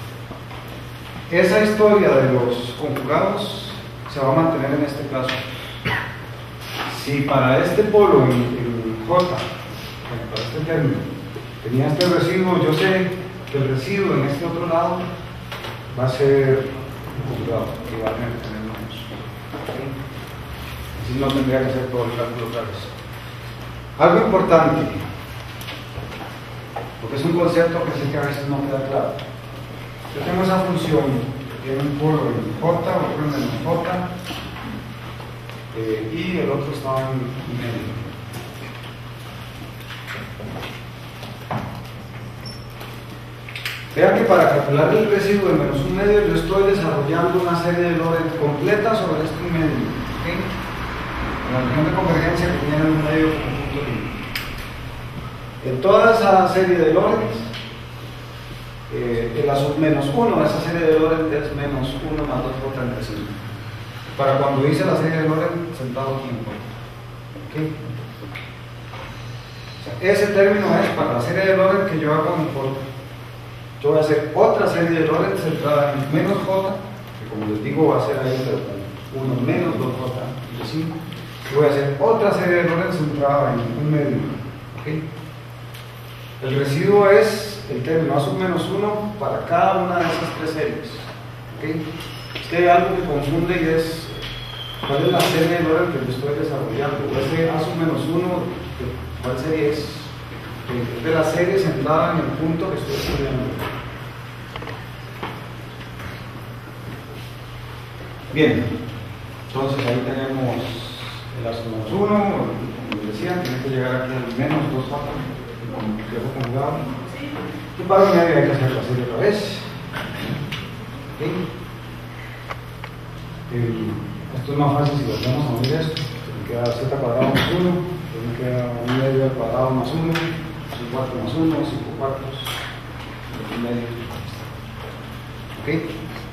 Esa historia de los conjugados se va a mantener en este caso. Si para este polo en, en J, para este término, tenía este residuo, yo sé que el residuo en este otro lado va a ser un conjugado, que va a tener que tener menos. ¿Okay? Así no tendría que hacer todo el cálculo otra vez. Algo importante, porque es un concepto que sé que a veces no queda claro. Yo tengo esa función que tiene un polo en J, otro en menos J, eh, y el otro está en medio. Vean que para calcular el residuo de menos un medio yo estoy desarrollando una serie de Lorentz completa sobre este medio. ¿Okay? La región de convergencia que tiene un medio como punto límite. En toda esa serie de Lorentz, eh, la sub menos uno, esa serie de Lorentz es menos uno más dos J entre cinco. Para cuando hice la serie de Lorentz sentado aquí en J. ¿Okay? O sea, ese término es para la serie de Lorentz que yo hago en J. Yo voy a hacer otra serie de Lorentz centrada en menos J, que como les digo va a ser ahí uno menos dos J entre cinco. Y voy a hacer otra serie de Lorentz centrada en un medio. ¿Okay? El residuo es el término A sub menos uno para cada una de esas tres series. ¿Okay? Es que hay algo que confunde y es cuál es la serie de Lorentz que yo estoy desarrollando. Ese A sub menos uno, ¿cuál serie es? Es de la serie centrada en el punto que estoy estudiando. Bien, entonces ahí tenemos el A sub menos uno, como les decía, tiene que llegar aquí al menos dos J, con complejo conjugado. Y para un medio hay que hacer la serie otra vez. ¿Okay? El, esto es más fácil si volvemos a unir esto. Me queda Z cuadrado más uno, me queda un medio al cuadrado más uno. un cuarto más uno, cinco cuartos, un medio. ¿Ok?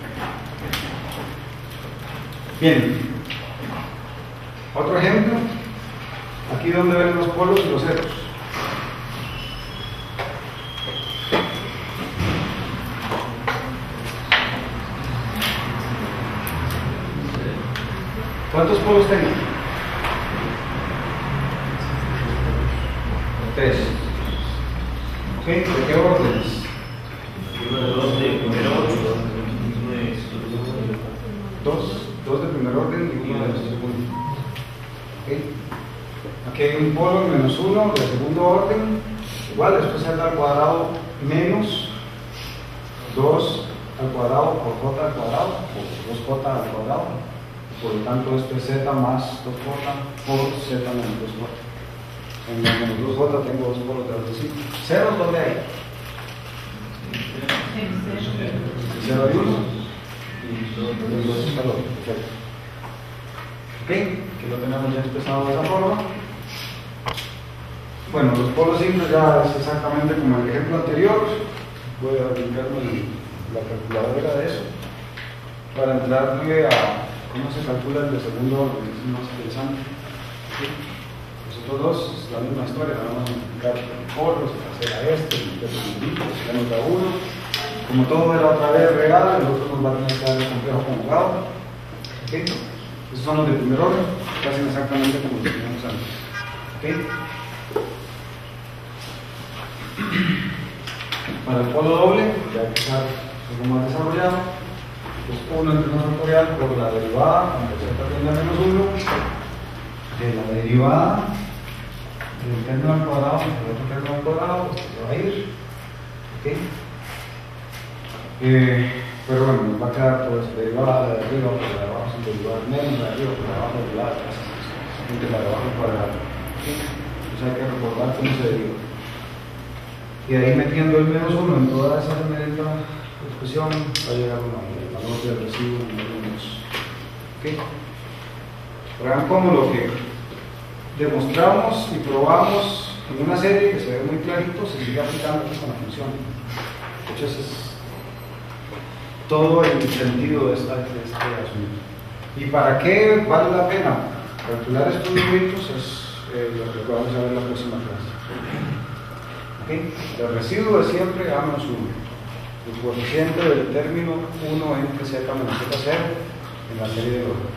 Bien. Otro ejemplo. Aquí donde ven los polos y los ceros. ¿Cuántos polos tengo? Tres. ¿Ok? ¿De qué órdenes? Dos de primer orden, Dos, dos de primer orden y uno de segundo. ¿Ok? Aquí hay un polo menos uno de segundo orden, igual esto es z al cuadrado menos dos al cuadrado por j al cuadrado, o dos j al cuadrado. Por lo tanto, esto es z más dos j por z menos dos j. En el menos dos j tengo dos polos de orden cinco. ¿Ceros dónde hay? cero y uno. Y dos es calor. Perfecto. Ok, que lo tenemos ya expresado de esa forma. Bueno, los polos simples ya es exactamente como el ejemplo anterior. Voy a limpiarme la calculadora de eso para entrarle a cómo se calcula el de segundo orden, es más interesante. ¿Sí? Los otros dos es la misma historia, vamos a multiplicar polos, hacer a este, se anota uno. Como todo era otra vez real, el otro nos va a tener que dar el complejo conjugado. ¿Okay? Esos son los de primer orden, que hacen exactamente como los que teníamos antes. ¿Okay? Para el polo doble, ya que está algo más desarrollado, pues uno entre uno factorial por la derivada, aunque z tiende a menos uno, de la derivada del término al cuadrado, del otro término al cuadrado, pues se va a ir. ¿Okay? Eh, pero bueno, nos va a quedar todo eso, derivada de arriba por la de abajo, sin derivada menos de arriba por la de abajo, de la de la de abajo al cuadrado. ¿Okay? Entonces hay que recordar cómo se deriva. Y ahí metiendo el menos uno en toda esa remediada expresión va a llegar uno, el valor del residuo en menos. ¿Okay? Vean cómo lo que demostramos y probamos en una serie que se ve muy clarito se sigue aplicando aquí con la función. De hecho, ese es todo el sentido de, esta, de este asunto. ¿Y para qué vale la pena calcular estos numeritos? Es eh, lo que vamos a ver en la próxima clase. ¿Okay? El residuo es siempre a menos uno. El coeficiente del término uno entre z menos z cero en la serie de orden.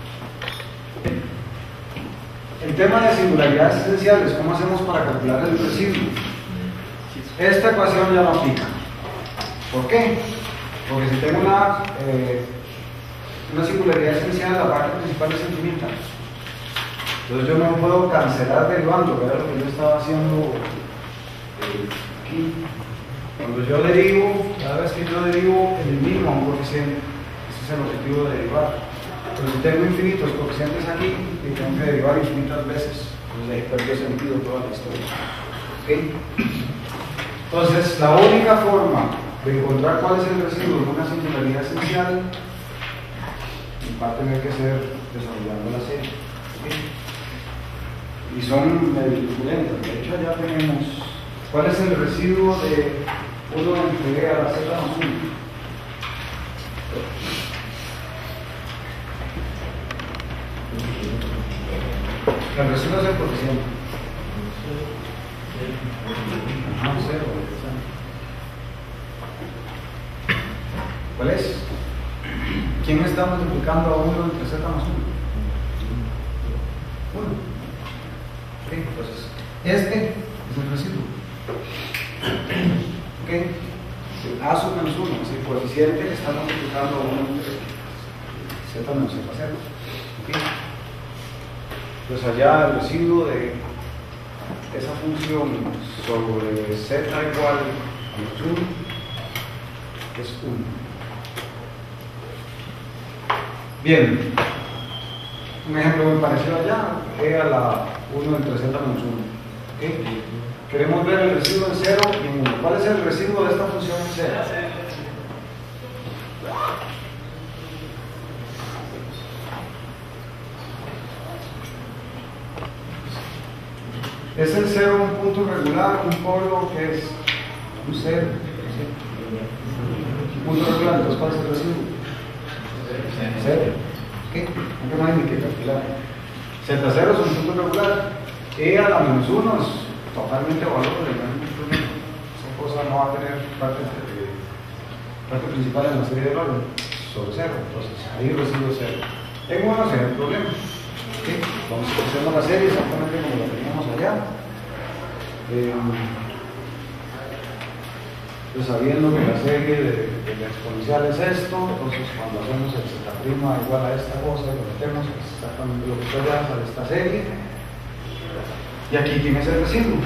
El tema de singularidades esenciales, ¿cómo hacemos para calcular el residuo? Esta ecuación ya no aplica. ¿Por qué? Porque si tengo una, eh, una singularidad esencial, la parte principal es infinita. Entonces yo no puedo cancelar derivando, que era lo que yo estaba haciendo eh, aquí. Cuando yo derivo, cada vez que yo derivo, elimino a un coeficiente. Ese es el objetivo de derivar. Pero si tengo infinitos coeficientes aquí, y tengo que derivar infinitas veces, entonces ahí perdió sentido toda la historia. ¿Okay? Entonces, la única forma de encontrar cuál es el residuo de una singularidad esencial va a tener que ser desarrollando la serie. ¿Okay? Y son medio turbulentas. De hecho, allá tenemos cuál es el residuo de uno entre a la z más uno. El residuo es el coeficiente. Ajá, cero. ¿Cuál es? ¿Quién está multiplicando a uno entre z más uno? uno. Ok, entonces, este es el residuo. Ok, el a sub menos uno es el coeficiente que está multiplicando a uno entre z menos z cero. Ok. Pues allá el residuo de esa función sobre z igual a menos uno es uno. Bien, un ejemplo muy parecido allá, e a la uno entre z menos uno. ¿Okay? Queremos ver el residuo en cero y en uno. ¿Cuál es el residuo de esta función en cero? ¿Es el cero un punto regular, un polo que es un cero? Un punto regular, entonces ¿cuál es el residuo? Cero. ¿Qué? Aunque no hay ni que calcular. z cero es un punto regular. E a la menos uno es totalmente valorable. Esa cosa no va a tener parte, de, parte principal en la serie de orden sobre cero. Entonces ahí residuo cero. En uno se ve el problema. ¿Okay? Vamos a hacer la serie exactamente como la teníamos allá. Eh, pues sabiendo que la serie de, de la exponencial es esto, entonces cuando hacemos el z' igual a esta cosa, lo metemos exactamente lo que está allá sale esta serie. Y aquí tienes el residuo.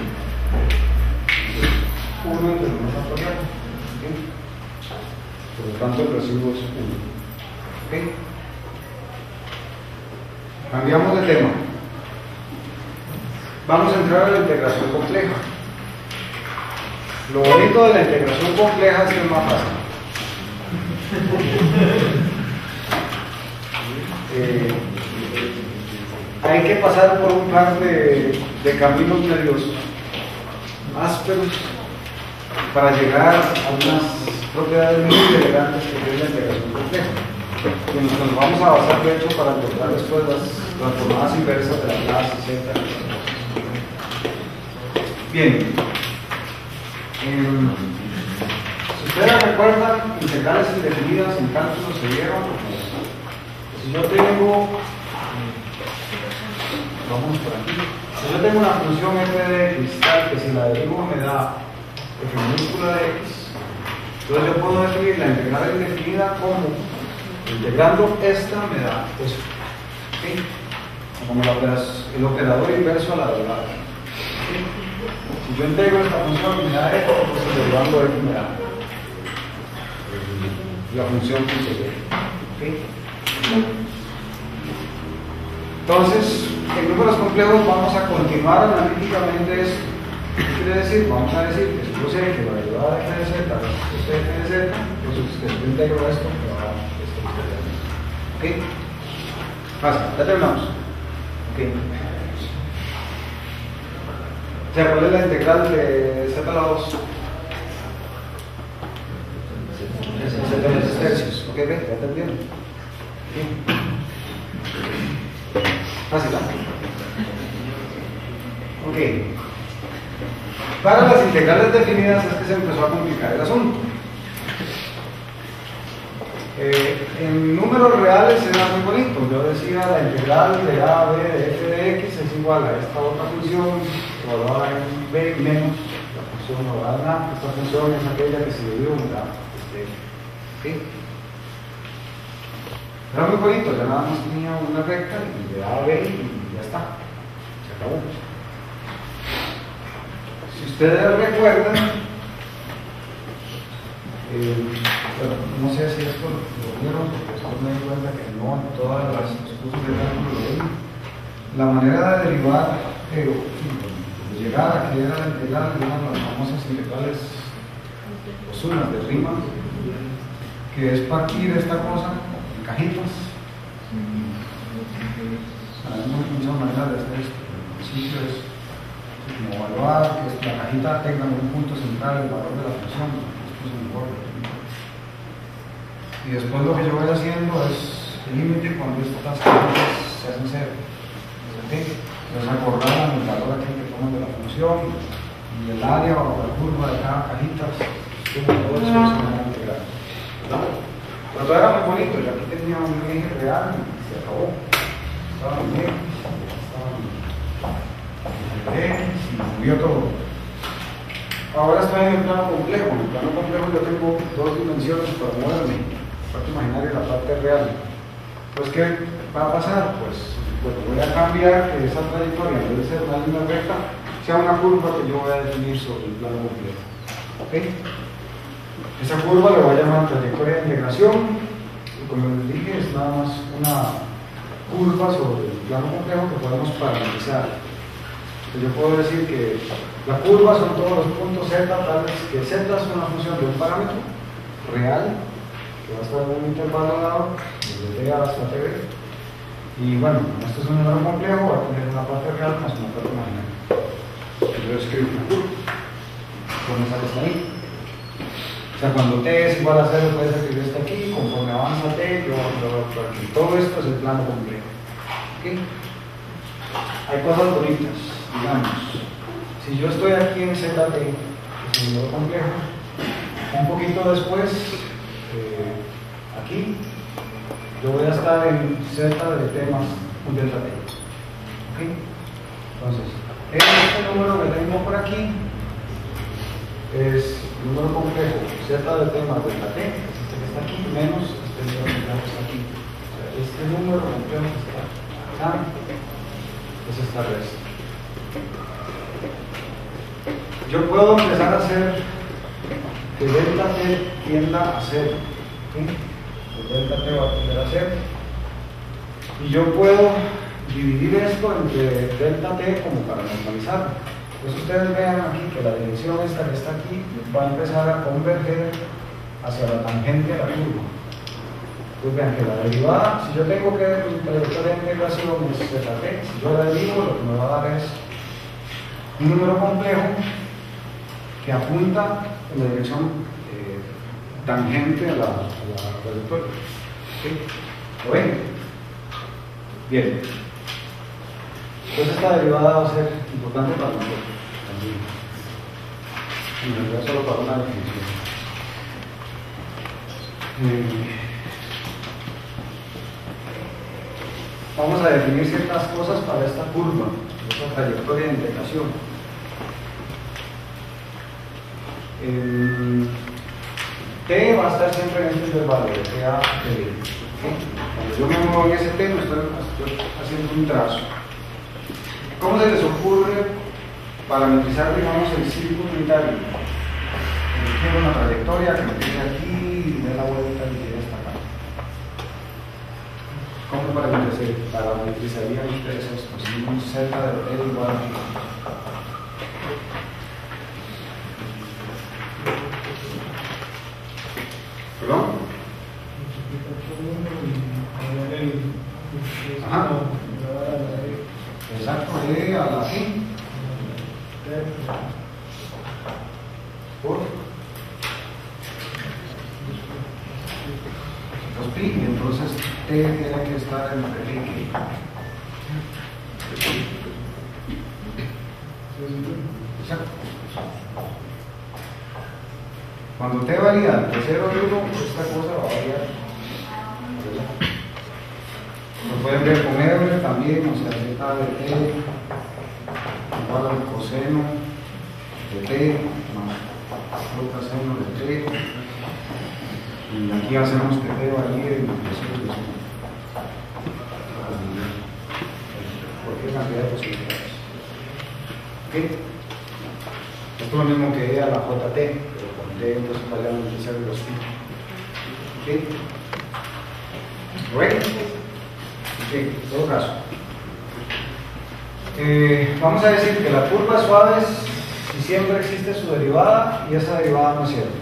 uno entre el uno factorial. ¿Okay? Por lo tanto, el residuo es uno. ¿Okay? Cambiamos de tema. Vamos a entrar a la integración compleja. Lo bonito de la integración compleja es que es más fácil. Eh, hay que pasar por un par de, de caminos medios ásperos para llegar a unas propiedades muy elegantes que es la integración compleja. Y nos vamos a basar de hecho para encontrar después las transformadas inversas de la clase, etcétera. Bien. Eh, si ustedes recuerdan, integrales indefinidas en cálculo se dieron. Si yo tengo, vamos por aquí, si yo tengo una función f de cristal que si la derivo me da f minúscula de x. Entonces yo puedo definir la integral indefinida como integrando esta me da eso. ¿Sí? Como la operación, el operador inverso a la derivada. ¿Sí? Si yo integro esta función me da esto, pues derivando x me da la función que se ve. ¿Sí? Entonces, en números complejos vamos a continuar analíticamente esto. ¿Qué quiere decir? Vamos a decir que si yo sé que la derivada de f de z es f de z, entonces que yo integro esto, me va a dar esto que ustedes. ¿Ok? Fácil, ya terminamos. ¿Ok? O sea, ¿cuál es la integral de z a la dos? z a los tercios. ¿Ok? ¿Ve? ¿Ya entendieron? ¿Ok? Fácil, ¿no? Ok. Para las integrales definidas es que se empezó a complicar el asunto. Eh, en números reales era muy bonito. Yo decía la integral de a, b, de f de x es igual a esta otra función evaluada en b menos la función evaluada en a. Esta función es aquella que se le dio una este, ¿sí? Era muy bonito, ya nada más tenía una recta y de a a b y ya está, se acabó. Si ustedes recuerdan, eh, bueno, no sé si esto lo vieron, porque después me di cuenta que no en todas las cursos de cálculo lo ven. La manera de derivar, eh, de llegar a que era la integral, eran las famosas integrales o sumas de Riemann, que es partir esta cosa en cajitas. Hay muchas maneras de hacer esto, pero en principio es como evaluar que la cajita tenga un punto central el valor de la función. Esto es mejor. Y después lo que yo voy haciendo es el límite cuando estas cajitas se hacen cero. Entonces acordaron el valor aquí que toman de la función y el área o la curva de cada cajita, todo eso es una integral. Pero todo era muy bonito, yo aquí tenía un eje real y se acabó. Estaba bien, estaba bien, se movió todo. Ahora estoy en el plano complejo. En el plano complejo yo tengo dos dimensiones para moverme, la parte imaginaria y la parte real. Pues, ¿qué va a pasar? Pues, bueno, voy a cambiar que esa trayectoria, en vez de ser una línea recta, sea una curva que yo voy a definir sobre el plano complejo. ¿Ok? Esa curva le voy a llamar trayectoria de integración, y como les dije, es nada más una curva sobre el plano complejo que podemos parametrizar. Entonces yo puedo decir que la curva son todos los puntos z, tales que z es una función de un parámetro real, que va a estar en un intervalo dado, desde t hasta tb. Y bueno, esto es un número complejo, va a tener una parte real más una parte imaginaria. Yo escribo una curva, ¿cómo sale esta ahí? O sea, cuando t es igual a cero, puede ser que yo esté aquí, conforme avanza t, yo voy por aquí. Todo esto es el plano complejo. ¿Okay? Hay cosas bonitas, digamos. Si yo estoy aquí en zt, que es un número complejo, un poquito después, eh, aquí, yo voy a estar en z de t más un delta t. ¿Okay? Entonces, este número que tengo por aquí es el número complejo z de t más delta t, este que está aquí, menos este número complejo que está aquí. O sea, este número complejo que está acá es esta resta. Yo puedo empezar a hacer que delta t tienda a cero. ¿Sí? El delta t va a tender a cero. Y yo puedo dividir esto entre delta t como para normalizarlo. Entonces ustedes vean aquí que la dirección esta que está aquí va a empezar a converger hacia la tangente de la curva. Entonces vean que la derivada, si yo tengo que mi trayectoria de integración es zt, si yo la derivo, lo que me va a dar es un número complejo que apunta en la dirección eh, tangente a la, a la trayectoria. ¿Sí? ¿Lo ven? Bien. Entonces esta derivada va a ser importante para nosotros también. En realidad solo para una definición. Eh, vamos a definir ciertas cosas para esta curva, esta trayectoria de integración. el T va a estar siempre en este intervalo de T A a T B. ¿Okay? Cuando yo me muevo en ese T, me estoy, estoy haciendo un trazo. ¿Cómo se les ocurre parametrizar, digamos, el círculo unitario? Quiero una trayectoria que empiece aquí y dé la vuelta y llegue hasta acá. ¿Cómo parametrizarían ustedes esto? Si un Z de T igual a aquí. ¿Perdón? Ajá. Exacto, de a la I. Por dos pi, entonces T tiene que estar entre X. Exacto. Cuando T varía entre cero y uno, esta cosa va a variar. Lo pueden ver con R también, o sea, Z de T igual al coseno de T más otra seno de T, y aquí hacemos que T varíe en cualquier cantidad de posibilidades. ¿Okay? Esto es lo mismo que E a la J T, pero con T entonces variamos entre cero y dos pi. ¿Okay? ¿Right? Ok, en todo caso. Eh, vamos a decir que la curva suave es si siempre existe su derivada y esa derivada no es cierta.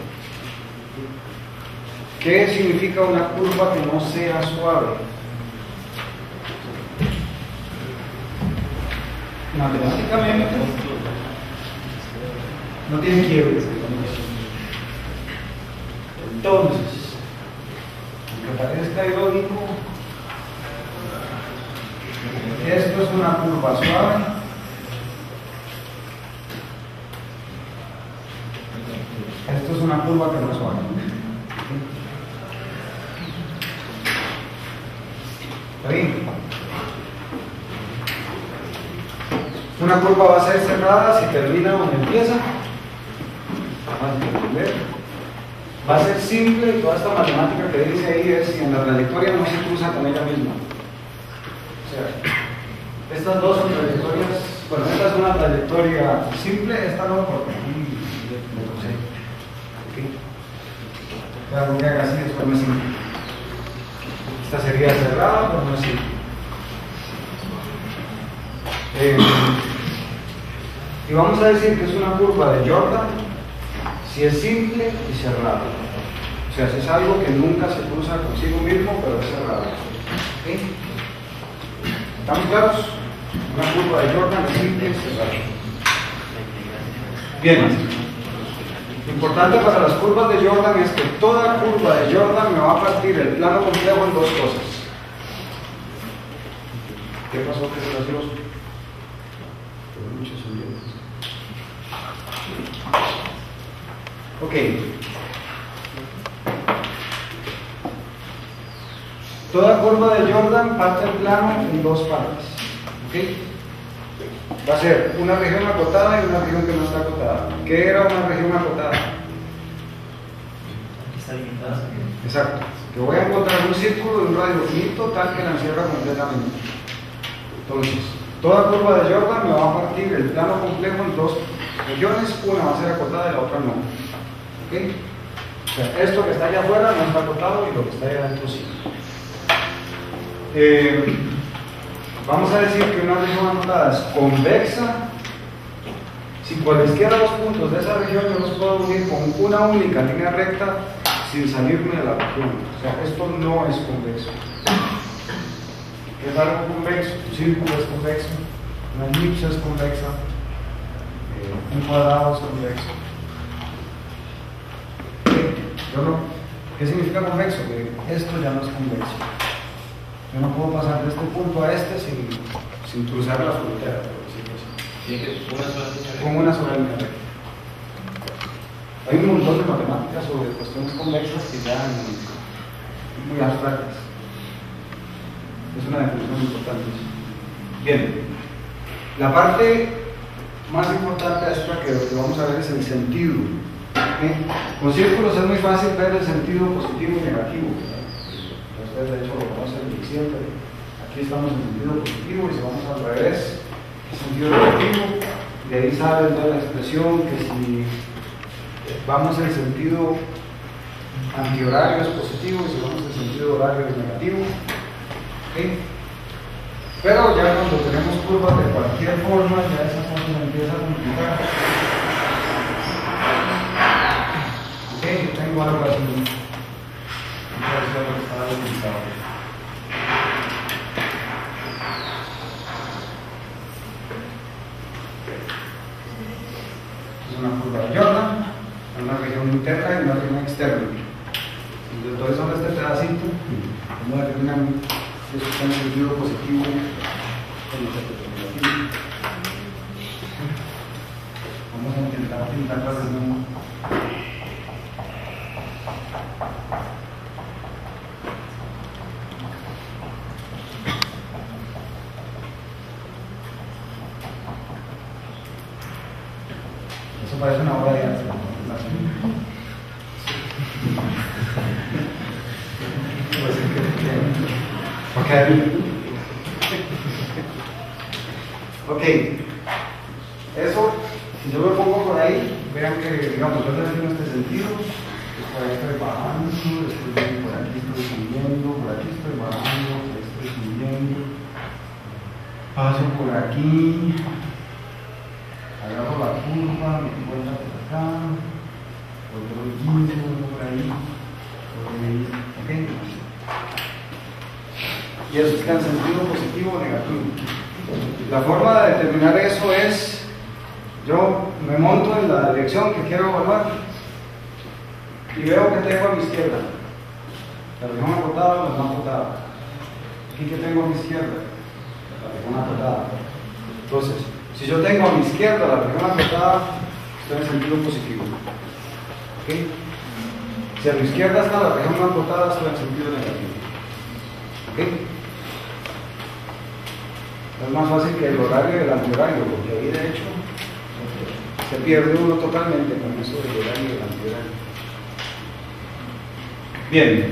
¿Qué significa una curva que no sea suave? Matemáticamente no tiene quiebres. Entonces, aunque parezca irónico, esto es una curva suave. Esto es una curva que no es suave. ¿Está bien? Una curva va a ser cerrada si termina donde empieza. Fácil de entender. Va a ser simple y toda esta matemática que dice ahí es si en la trayectoria no se cruza con ella misma. O sea, estas dos son trayectorias, bueno, esta es una trayectoria simple, esta no, porque aquí me crucé. ¿Okay? Claro, que haga así, después no es simple. Esta sería cerrada, pero no es simple. Eh, y vamos a decir que es una curva de Jordan si es simple y cerrada. O sea, si es algo que nunca se cruza consigo mismo, pero es cerrado. ¿Okay? ¿Estamos claros? Una curva de Jordan es simple y cerrada. Bien. Lo importante para las curvas de Jordan es que toda curva de Jordan me va a partir el plano complejo en dos cosas. ¿Qué pasó? ¿Qué es gracioso? Muchos ambientes. Ok. Toda curva de Jordan parte el plano en dos partes. ¿Ok? Va a ser una región acotada y una región que no está acotada. ¿Qué era una región acotada? Está limitada. Exacto. Que voy a encontrar un círculo de un radio finito tal que la encierra completamente. Entonces, toda curva de Jordan me va a partir el plano complejo en dos regiones, una va a ser acotada y la otra no. ¿Okay? O sea, esto que está allá afuera no está acotado y lo que está allá adentro sí. Eh, vamos a decir que una región acotada es convexa si cualesquiera dos puntos de esa región yo los puedo unir con una única línea recta sin salirme de la región. O sea, esto no es convexo. ¿Qué es algo convexo? Un círculo es convexo, una elipse es convexa, eh, un cuadrado es convexo. ¿Qué? Yo no. ¿Qué significa convexo? Que esto ya no es convexo. Yo no puedo pasar de este punto a este sin, sin cruzar la frontera, por decirlo así. Tiene que ser una sola línea. Con una sola línea recta. Hay un montón de matemáticas sobre cuestiones convexas que ya son muy abstractas. Es una definición importante. Bien, la parte más importante de esta que lo que vamos a ver es el sentido. ¿Sí? Con círculos es muy fácil ver el sentido positivo y negativo. Ustedes de hecho lo conocen siempre. Aquí estamos en sentido positivo y si vamos al revés, el sentido negativo. De ahí sale toda la expresión que si vamos en sentido antihorario es positivo y si vamos en sentido horario es negativo. ¿Sí? Pero ya cuando tenemos curvas de cualquier forma, ya esa cosa se empieza a complicar. Ok, yo tengo algo así. Entonces, lo que estaba utilizado. Es una curva de Jordan, una región interna y una región externa. Entonces, sobre este pedacito, vamos a determinar si eso está en sentido positivo o en sentido negativo. Vamos a intentar pintarlas de nuevo. Eso parece una obra de arte. Ok, eso, si yo lo pongo por ahí, vean que, digamos, yo estoy en este sentido, por ahí estoy bajando, estoy por aquí estoy subiendo, por aquí estoy bajando, por ahí estoy subiendo, paso por aquí, agarro la curva, me doy vuelta por acá, otro guindo por ahí, por ahí, ok. Y eso está en sentido positivo o negativo. La forma de determinar eso es, yo me monto en la dirección que quiero evaluar y veo que tengo a mi izquierda la región acotada o la no acotada. Aquí que tengo a mi izquierda la región acotada. Entonces, si yo tengo a mi izquierda la región acotada, estoy en sentido positivo. ¿Okay? Si a mi izquierda está la región no acotada, estoy en sentido negativo. ¿Okay? Es más fácil que el horario y el antihorario, porque ahí de hecho se pierde uno totalmente con eso del horario y el antihorario. Bien.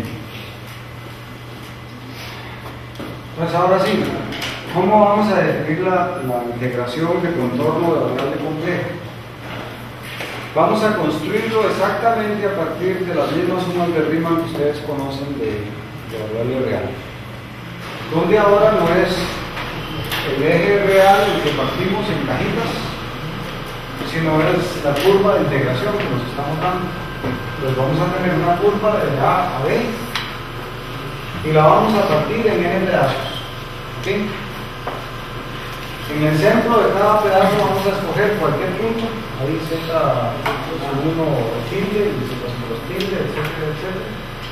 Pues ahora sí, ¿cómo vamos a definir la, la integración de contorno de variable compleja? Vamos a construirlo exactamente a partir de las mismas sumas de Riemann que ustedes conocen de, de variable real. Donde ahora no es el eje real el que partimos en cajitas, sino es la curva de integración que nos estamos dando. Entonces vamos a tener una curva de A a B y la vamos a partir en N pedazos. ¿Okay? En el centro de cada pedazo vamos a escoger cualquier punto, ahí Z uno tilde y Z dos tilde, etcétera, etcétera.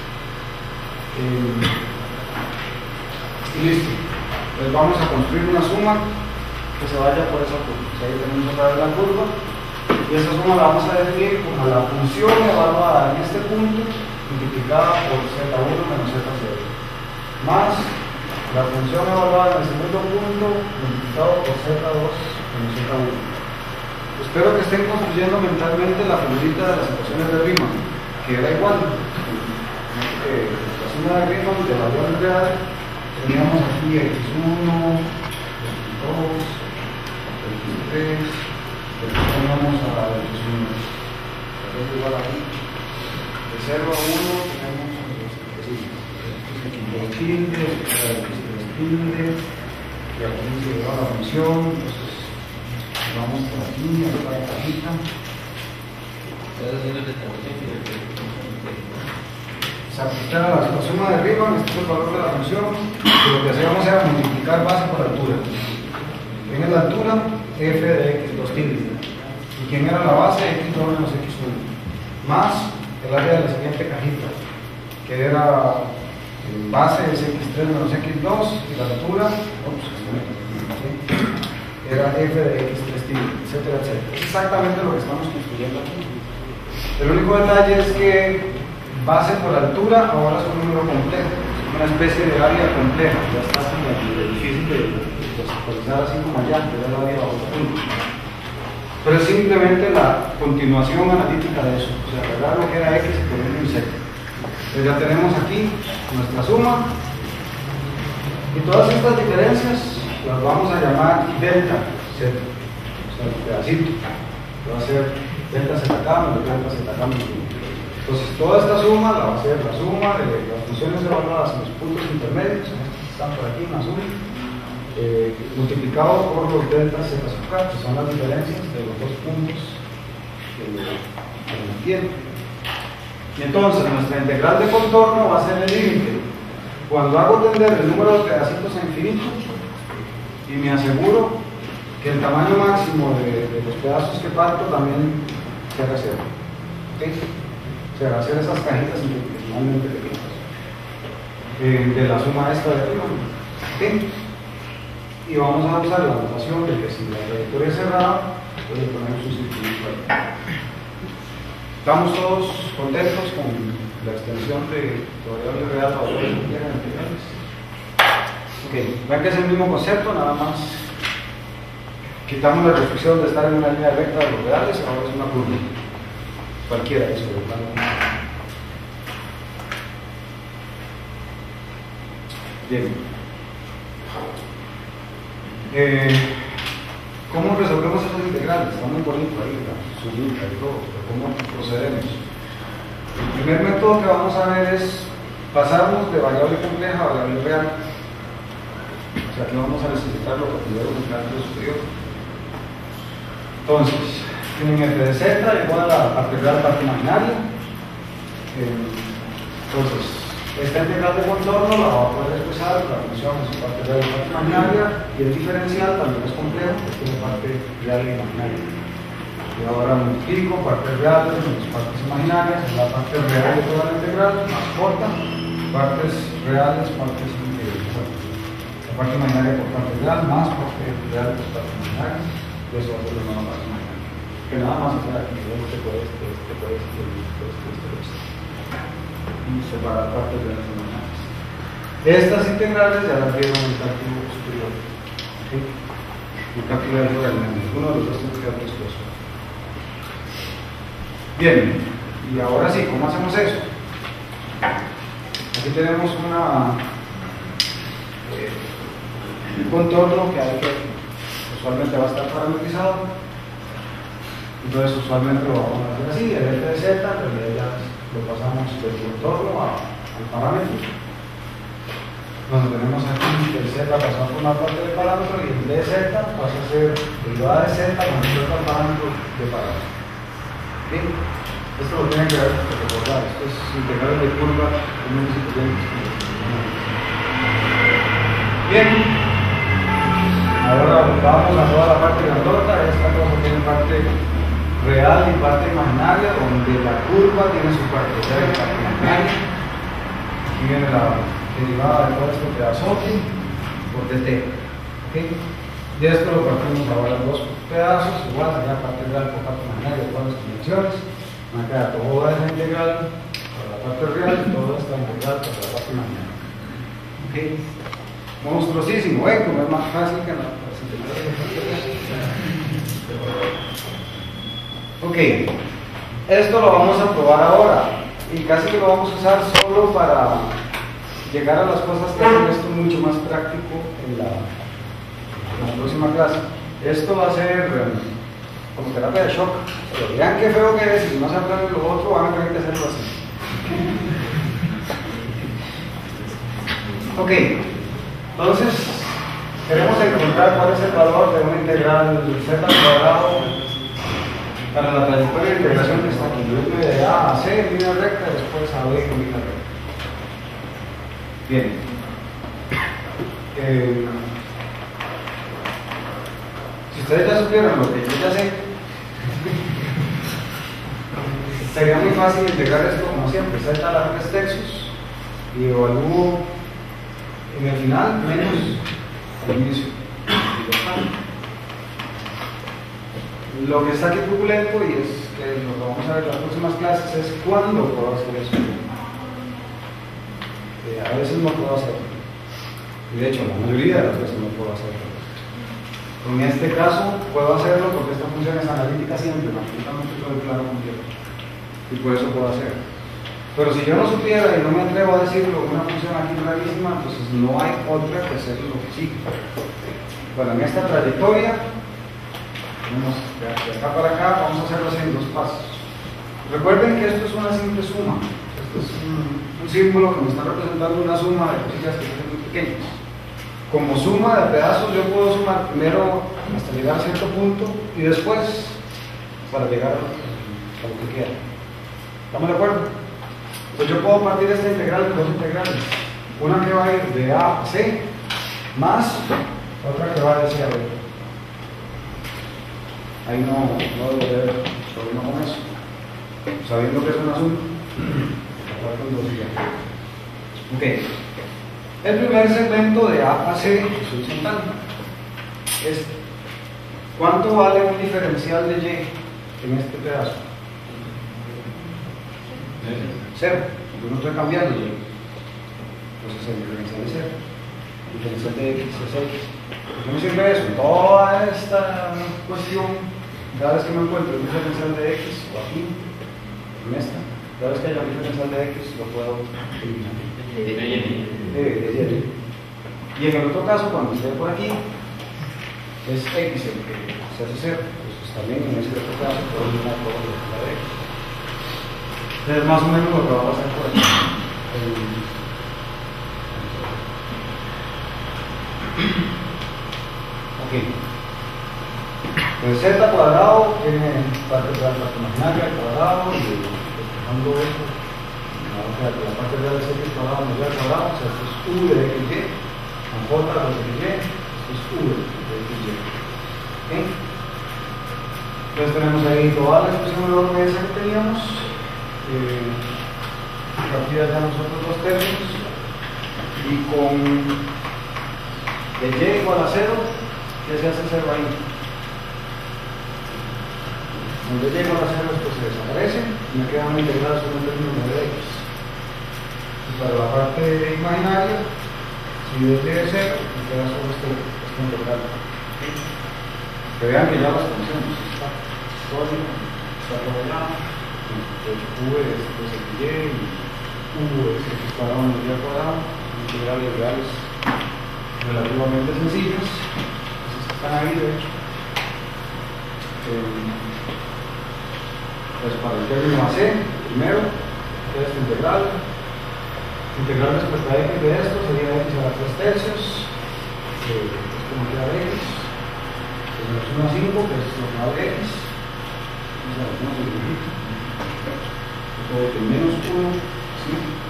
Eh, y listo. Entonces vamos a construir una suma que se vaya por esa curva. O sea, ahí tenemos otra vez la curva y esa suma la vamos a definir como la función evaluada en este punto multiplicada por Z uno menos Z cero más la función evaluada en el segundo punto multiplicado por Z dos menos Z uno. Espero que estén construyendo mentalmente la formulita de las ecuaciones de Riemann, que da igual. Eh, la suma de Riemann de la variable real teníamos aquí equis uno, equis dos, equis tres, después teníamos a la equis uno, es igual a aquí. De cero a uno tenemos equis dos tilde, equis tres tilde, y aquí se lleva la función, entonces vamos por aquí, a la cajita. Se aplica la suma de Riemann, este es el valor de la función, y lo que hacíamos era multiplicar base por altura. ¿Quién es la altura? F de equis dos tilde. ¿Y quién era la base? equis dos menos equis uno. Más el área de la siguiente cajita, que era base es equis tres menos equis dos, y la altura, ups, ¿sí? Era F de equis tres tilde, etcétera, etcétera. Es exactamente lo que estamos construyendo aquí. El único detalle es que base por altura ahora es un número complejo, una especie de área compleja, ya está como difícil de conceptualizar así como allá, pero es la área bajo punto. pero es simplemente la continuación analítica de eso, o sea, agarrar lo que era X y ponerlo en Z. Entonces ya tenemos aquí nuestra suma, y todas estas diferencias las vamos a llamar delta Z, o sea, el pedacito, que va a ser delta Z K menos delta Z K menos uno. Entonces toda esta suma la va a ser la suma de las funciones evaluadas en los puntos intermedios, estos que están por aquí en azul, eh, multiplicado por los deltas Z sub K, que son las diferencias de los dos puntos que me tienen. Y entonces nuestra integral de contorno va a ser el límite cuando hago tender el número de pedacitos a infinito y me aseguro que el tamaño máximo de, de los pedazos que parto también sea cero. ¿Okay? O sea, hacer esas cajitas infinitamente pequeñas eh, de la suma esta de arriba. ¿Okay? Y vamos a usar la notación de que si la trayectoria es cerrada, pues le ponemos un circulito ahí. Estamos todos contentos con la extensión de variable real a variables integrales. Ok, ven que es el mismo concepto, nada más quitamos la restricción de estar en una línea recta de los reales, ahora es una curva. Cualquiera de eso. Bien. Eh, ¿Cómo resolvemos esas integrales? Está muy bonito ahí, la sumita y todo, pero ¿cómo procedemos? El primer método que vamos a ver es pasarnos de variable compleja a variable real. O sea, que vamos a necesitar lo que primero un cálculo superior. Entonces, en f de z igual a la parte real, parte imaginaria. Entonces, esta integral de contorno la va a poder expresar la función en su parte real y parte imaginaria, y el diferencial también es complejo, porque tiene parte real e imaginaria. Y ahora multiplico partes reales menos partes imaginarias, es la parte real de toda la integral, más corta, partes reales, partes imaginarias. La parte imaginaria por parte real, más parte real por parte imaginaria, y eso va a ser la nueva parte imaginaria. Que nada más hacer aquí, este puede, este, este puede, este, este, este, este, este. Y separar partes reales e imaginarias. Estas integrales ya las vieron en el cálculo superior. ¿Sí? El cálculo de uno de los dos tiene que dar respuesta. Bien, y ahora sí, ¿cómo hacemos eso? Aquí tenemos una, eh, un contorno que hay que usualmente va a estar parametrizado. Entonces usualmente lo vamos a hacer así, el f de z, pero ya lo pasamos del contorno a, al parámetro. Donde tenemos aquí el z pasó a formar parte del parámetro y el dz pasa a ser derivada de z con respecto al parámetro de parámetro. ¿Sí? Esto lo tienen que recordar, esto es integral de curva comunes y corrientes. Bien, ahora vamos a toda la parte grandota. Esta cosa tiene parte real y parte imaginaria, donde la curva tiene su parte real y parte imaginaria. Aquí viene la derivada de todo este pedazote por dt. ¿Okay? Y esto lo partimos ahora en dos pedazos, igual sería parte real por parte imaginaria de todas las dimensiones. Acá toda esa integral para la parte real y toda esta integral para la parte imaginaria. ¿Okay? Monstruosísimo, ¿eh? Como es más fácil que las integrales. Ok, esto lo vamos a probar ahora y casi que lo vamos a usar solo para llegar a las cosas que hacen esto mucho más práctico en la, en la próxima clase. Esto va a ser como terapia de shock, pero vean qué feo que es, si no se aprenden lo otro van a tener que hacerlo así. Ok, entonces queremos encontrar cuál es el valor de una integral z al cuadrado para la trayectoria de integración que está aquí. Yo voy de A a C en línea recta y después a B en línea recta. Bien. Eh, si ustedes ya supieran lo que yo ya sé, sería muy fácil integrar esto como siempre. Z a la tres tercios y evalúo en el final menos el inicio. Lo que está aquí turbulento, y es que lo que vamos a ver en las próximas clases, es cuándo puedo hacer eso. Eh, a veces no puedo hacerlo. Y de hecho, la mayoría de las veces no puedo hacerlo. En este caso puedo hacerlo porque esta función es analítica siempre, absolutamente todo el plano completo. Y por eso puedo hacerlo. Pero si yo no supiera y no me atrevo a decirlo, una función aquí rarísima, entonces no hay otra que hacer lo que sigue. Bueno, en esta trayectoria, vamos de acá para acá, vamos a hacerlo así en dos pasos. Recuerden que esto es una simple suma. Esto es un, un símbolo que me está representando una suma de cositas que son muy pequeñas. Como suma de pedazos, yo puedo sumar primero hasta llegar a cierto punto y después para llegar a lo que quiera. ¿Estamos de acuerdo? Pues yo puedo partir esta integral en dos integrales. Una que va a ir de A a C, más otra que va de C a B. Ahí no, no debo tener problema con eso. Sabiendo que es una suma, ok. El primer segmento de A a C es horizontal. Es ¿cuánto vale un diferencial de Y en este pedazo? Cero, porque no estoy cambiando Y. Entonces el diferencial es cero. El diferencial de X es X. ¿Por qué me sirve eso? Toda esta cuestión, cada vez que me encuentro un diferencial de X, o aquí, en esta, cada vez que haya un diferencial de X, lo puedo eliminar. De, de, de, y en el otro caso, cuando esté por aquí, es X el que se hace cero. Entonces también en este otro caso puedo eliminar todo lo que de X. Es más o menos lo que va a pasar por aquí. El, ok. El z cuadrado tiene parte real, parte imaginaria, al cuadrado, y despejando esto, la parte real es x cuadrado más y al cuadrado, o sea, esto es u de xy, con j de xy, esto es u de xy. ¿Okay? Entonces tenemos ahí toda la expresión de la esa que teníamos. Eh, partida ya nosotros dos términos y con de y igual a cero, ¿qué se hace cero ahí? Cuando y igual a cero esto se desaparece y me queda una integral sobre un término de x. Y para la parte imaginaria, si de y es cero, me queda solo este, este integral. Que vean que ya las funciones está todo está todo allá. De hecho, u es dos x y, u es x cuadrado menos y al cuadrado, integrales reales relativamente sencillas, esas que están ahí, de hecho. Eh, pues para el término a c, primero, queda esta integral. Integral respecto a x de esto sería x a la tres tercios, eh, es como queda x, es menos uno a cinco, que es lo que vale x, vamos a ver cómo se divide. Todo que menos uno, ¿sí?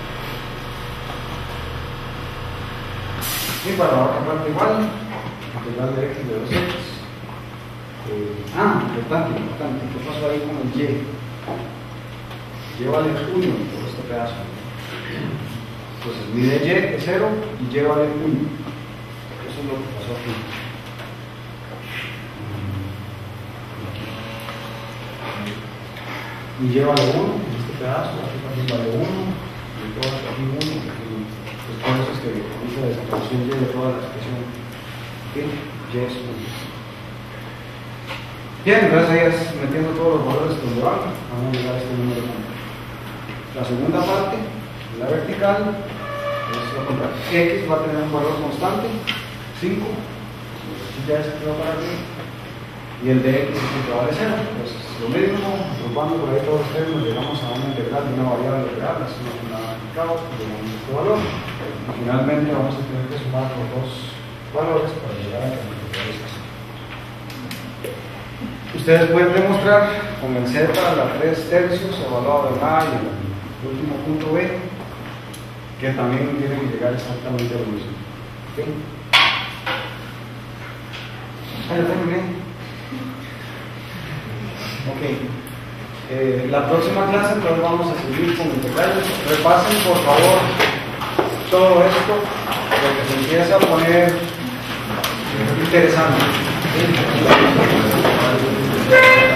Y para la otra parte igual, integral de x de dos x. Eh, ah, importante, importante, ¿qué pasó ahí con el y? Y vale uno por este pedazo. Entonces, mi de y es cero y y vale uno. Eso es lo que pasó aquí. Y y vale uno. Pedazo, aquí también vale uno, y todo aquí uno, y pues por eso es que dice la desaparición y de toda la expresión. ¿Ok? Y es uno. Bien, entonces ahí es metiendo todos los valores donde van, vamos a llegar a este número. La segunda parte, la vertical, es lo contrario. X va a tener un valor constante, cinco, aquí ya es que va para aquí, y el de x es el que vale cero. Entonces, lo mismo, agrupando por ahí todos los términos, llegamos a una integral de una variable real, así que nada aplicado, llegamos a este valor. Y finalmente vamos a tener que sumar los dos valores para llegar a la integral de esta. Ustedes pueden demostrar con el z a la tres tercios evaluado en A y el último punto B, que también tienen que llegar exactamente a lo mismo. ¿Ok? Ah, ya terminé. Ok, eh, la próxima clase entonces vamos a seguir con integrales. Repasen por favor todo esto, porque se empieza a poner interesante. ¿Sí?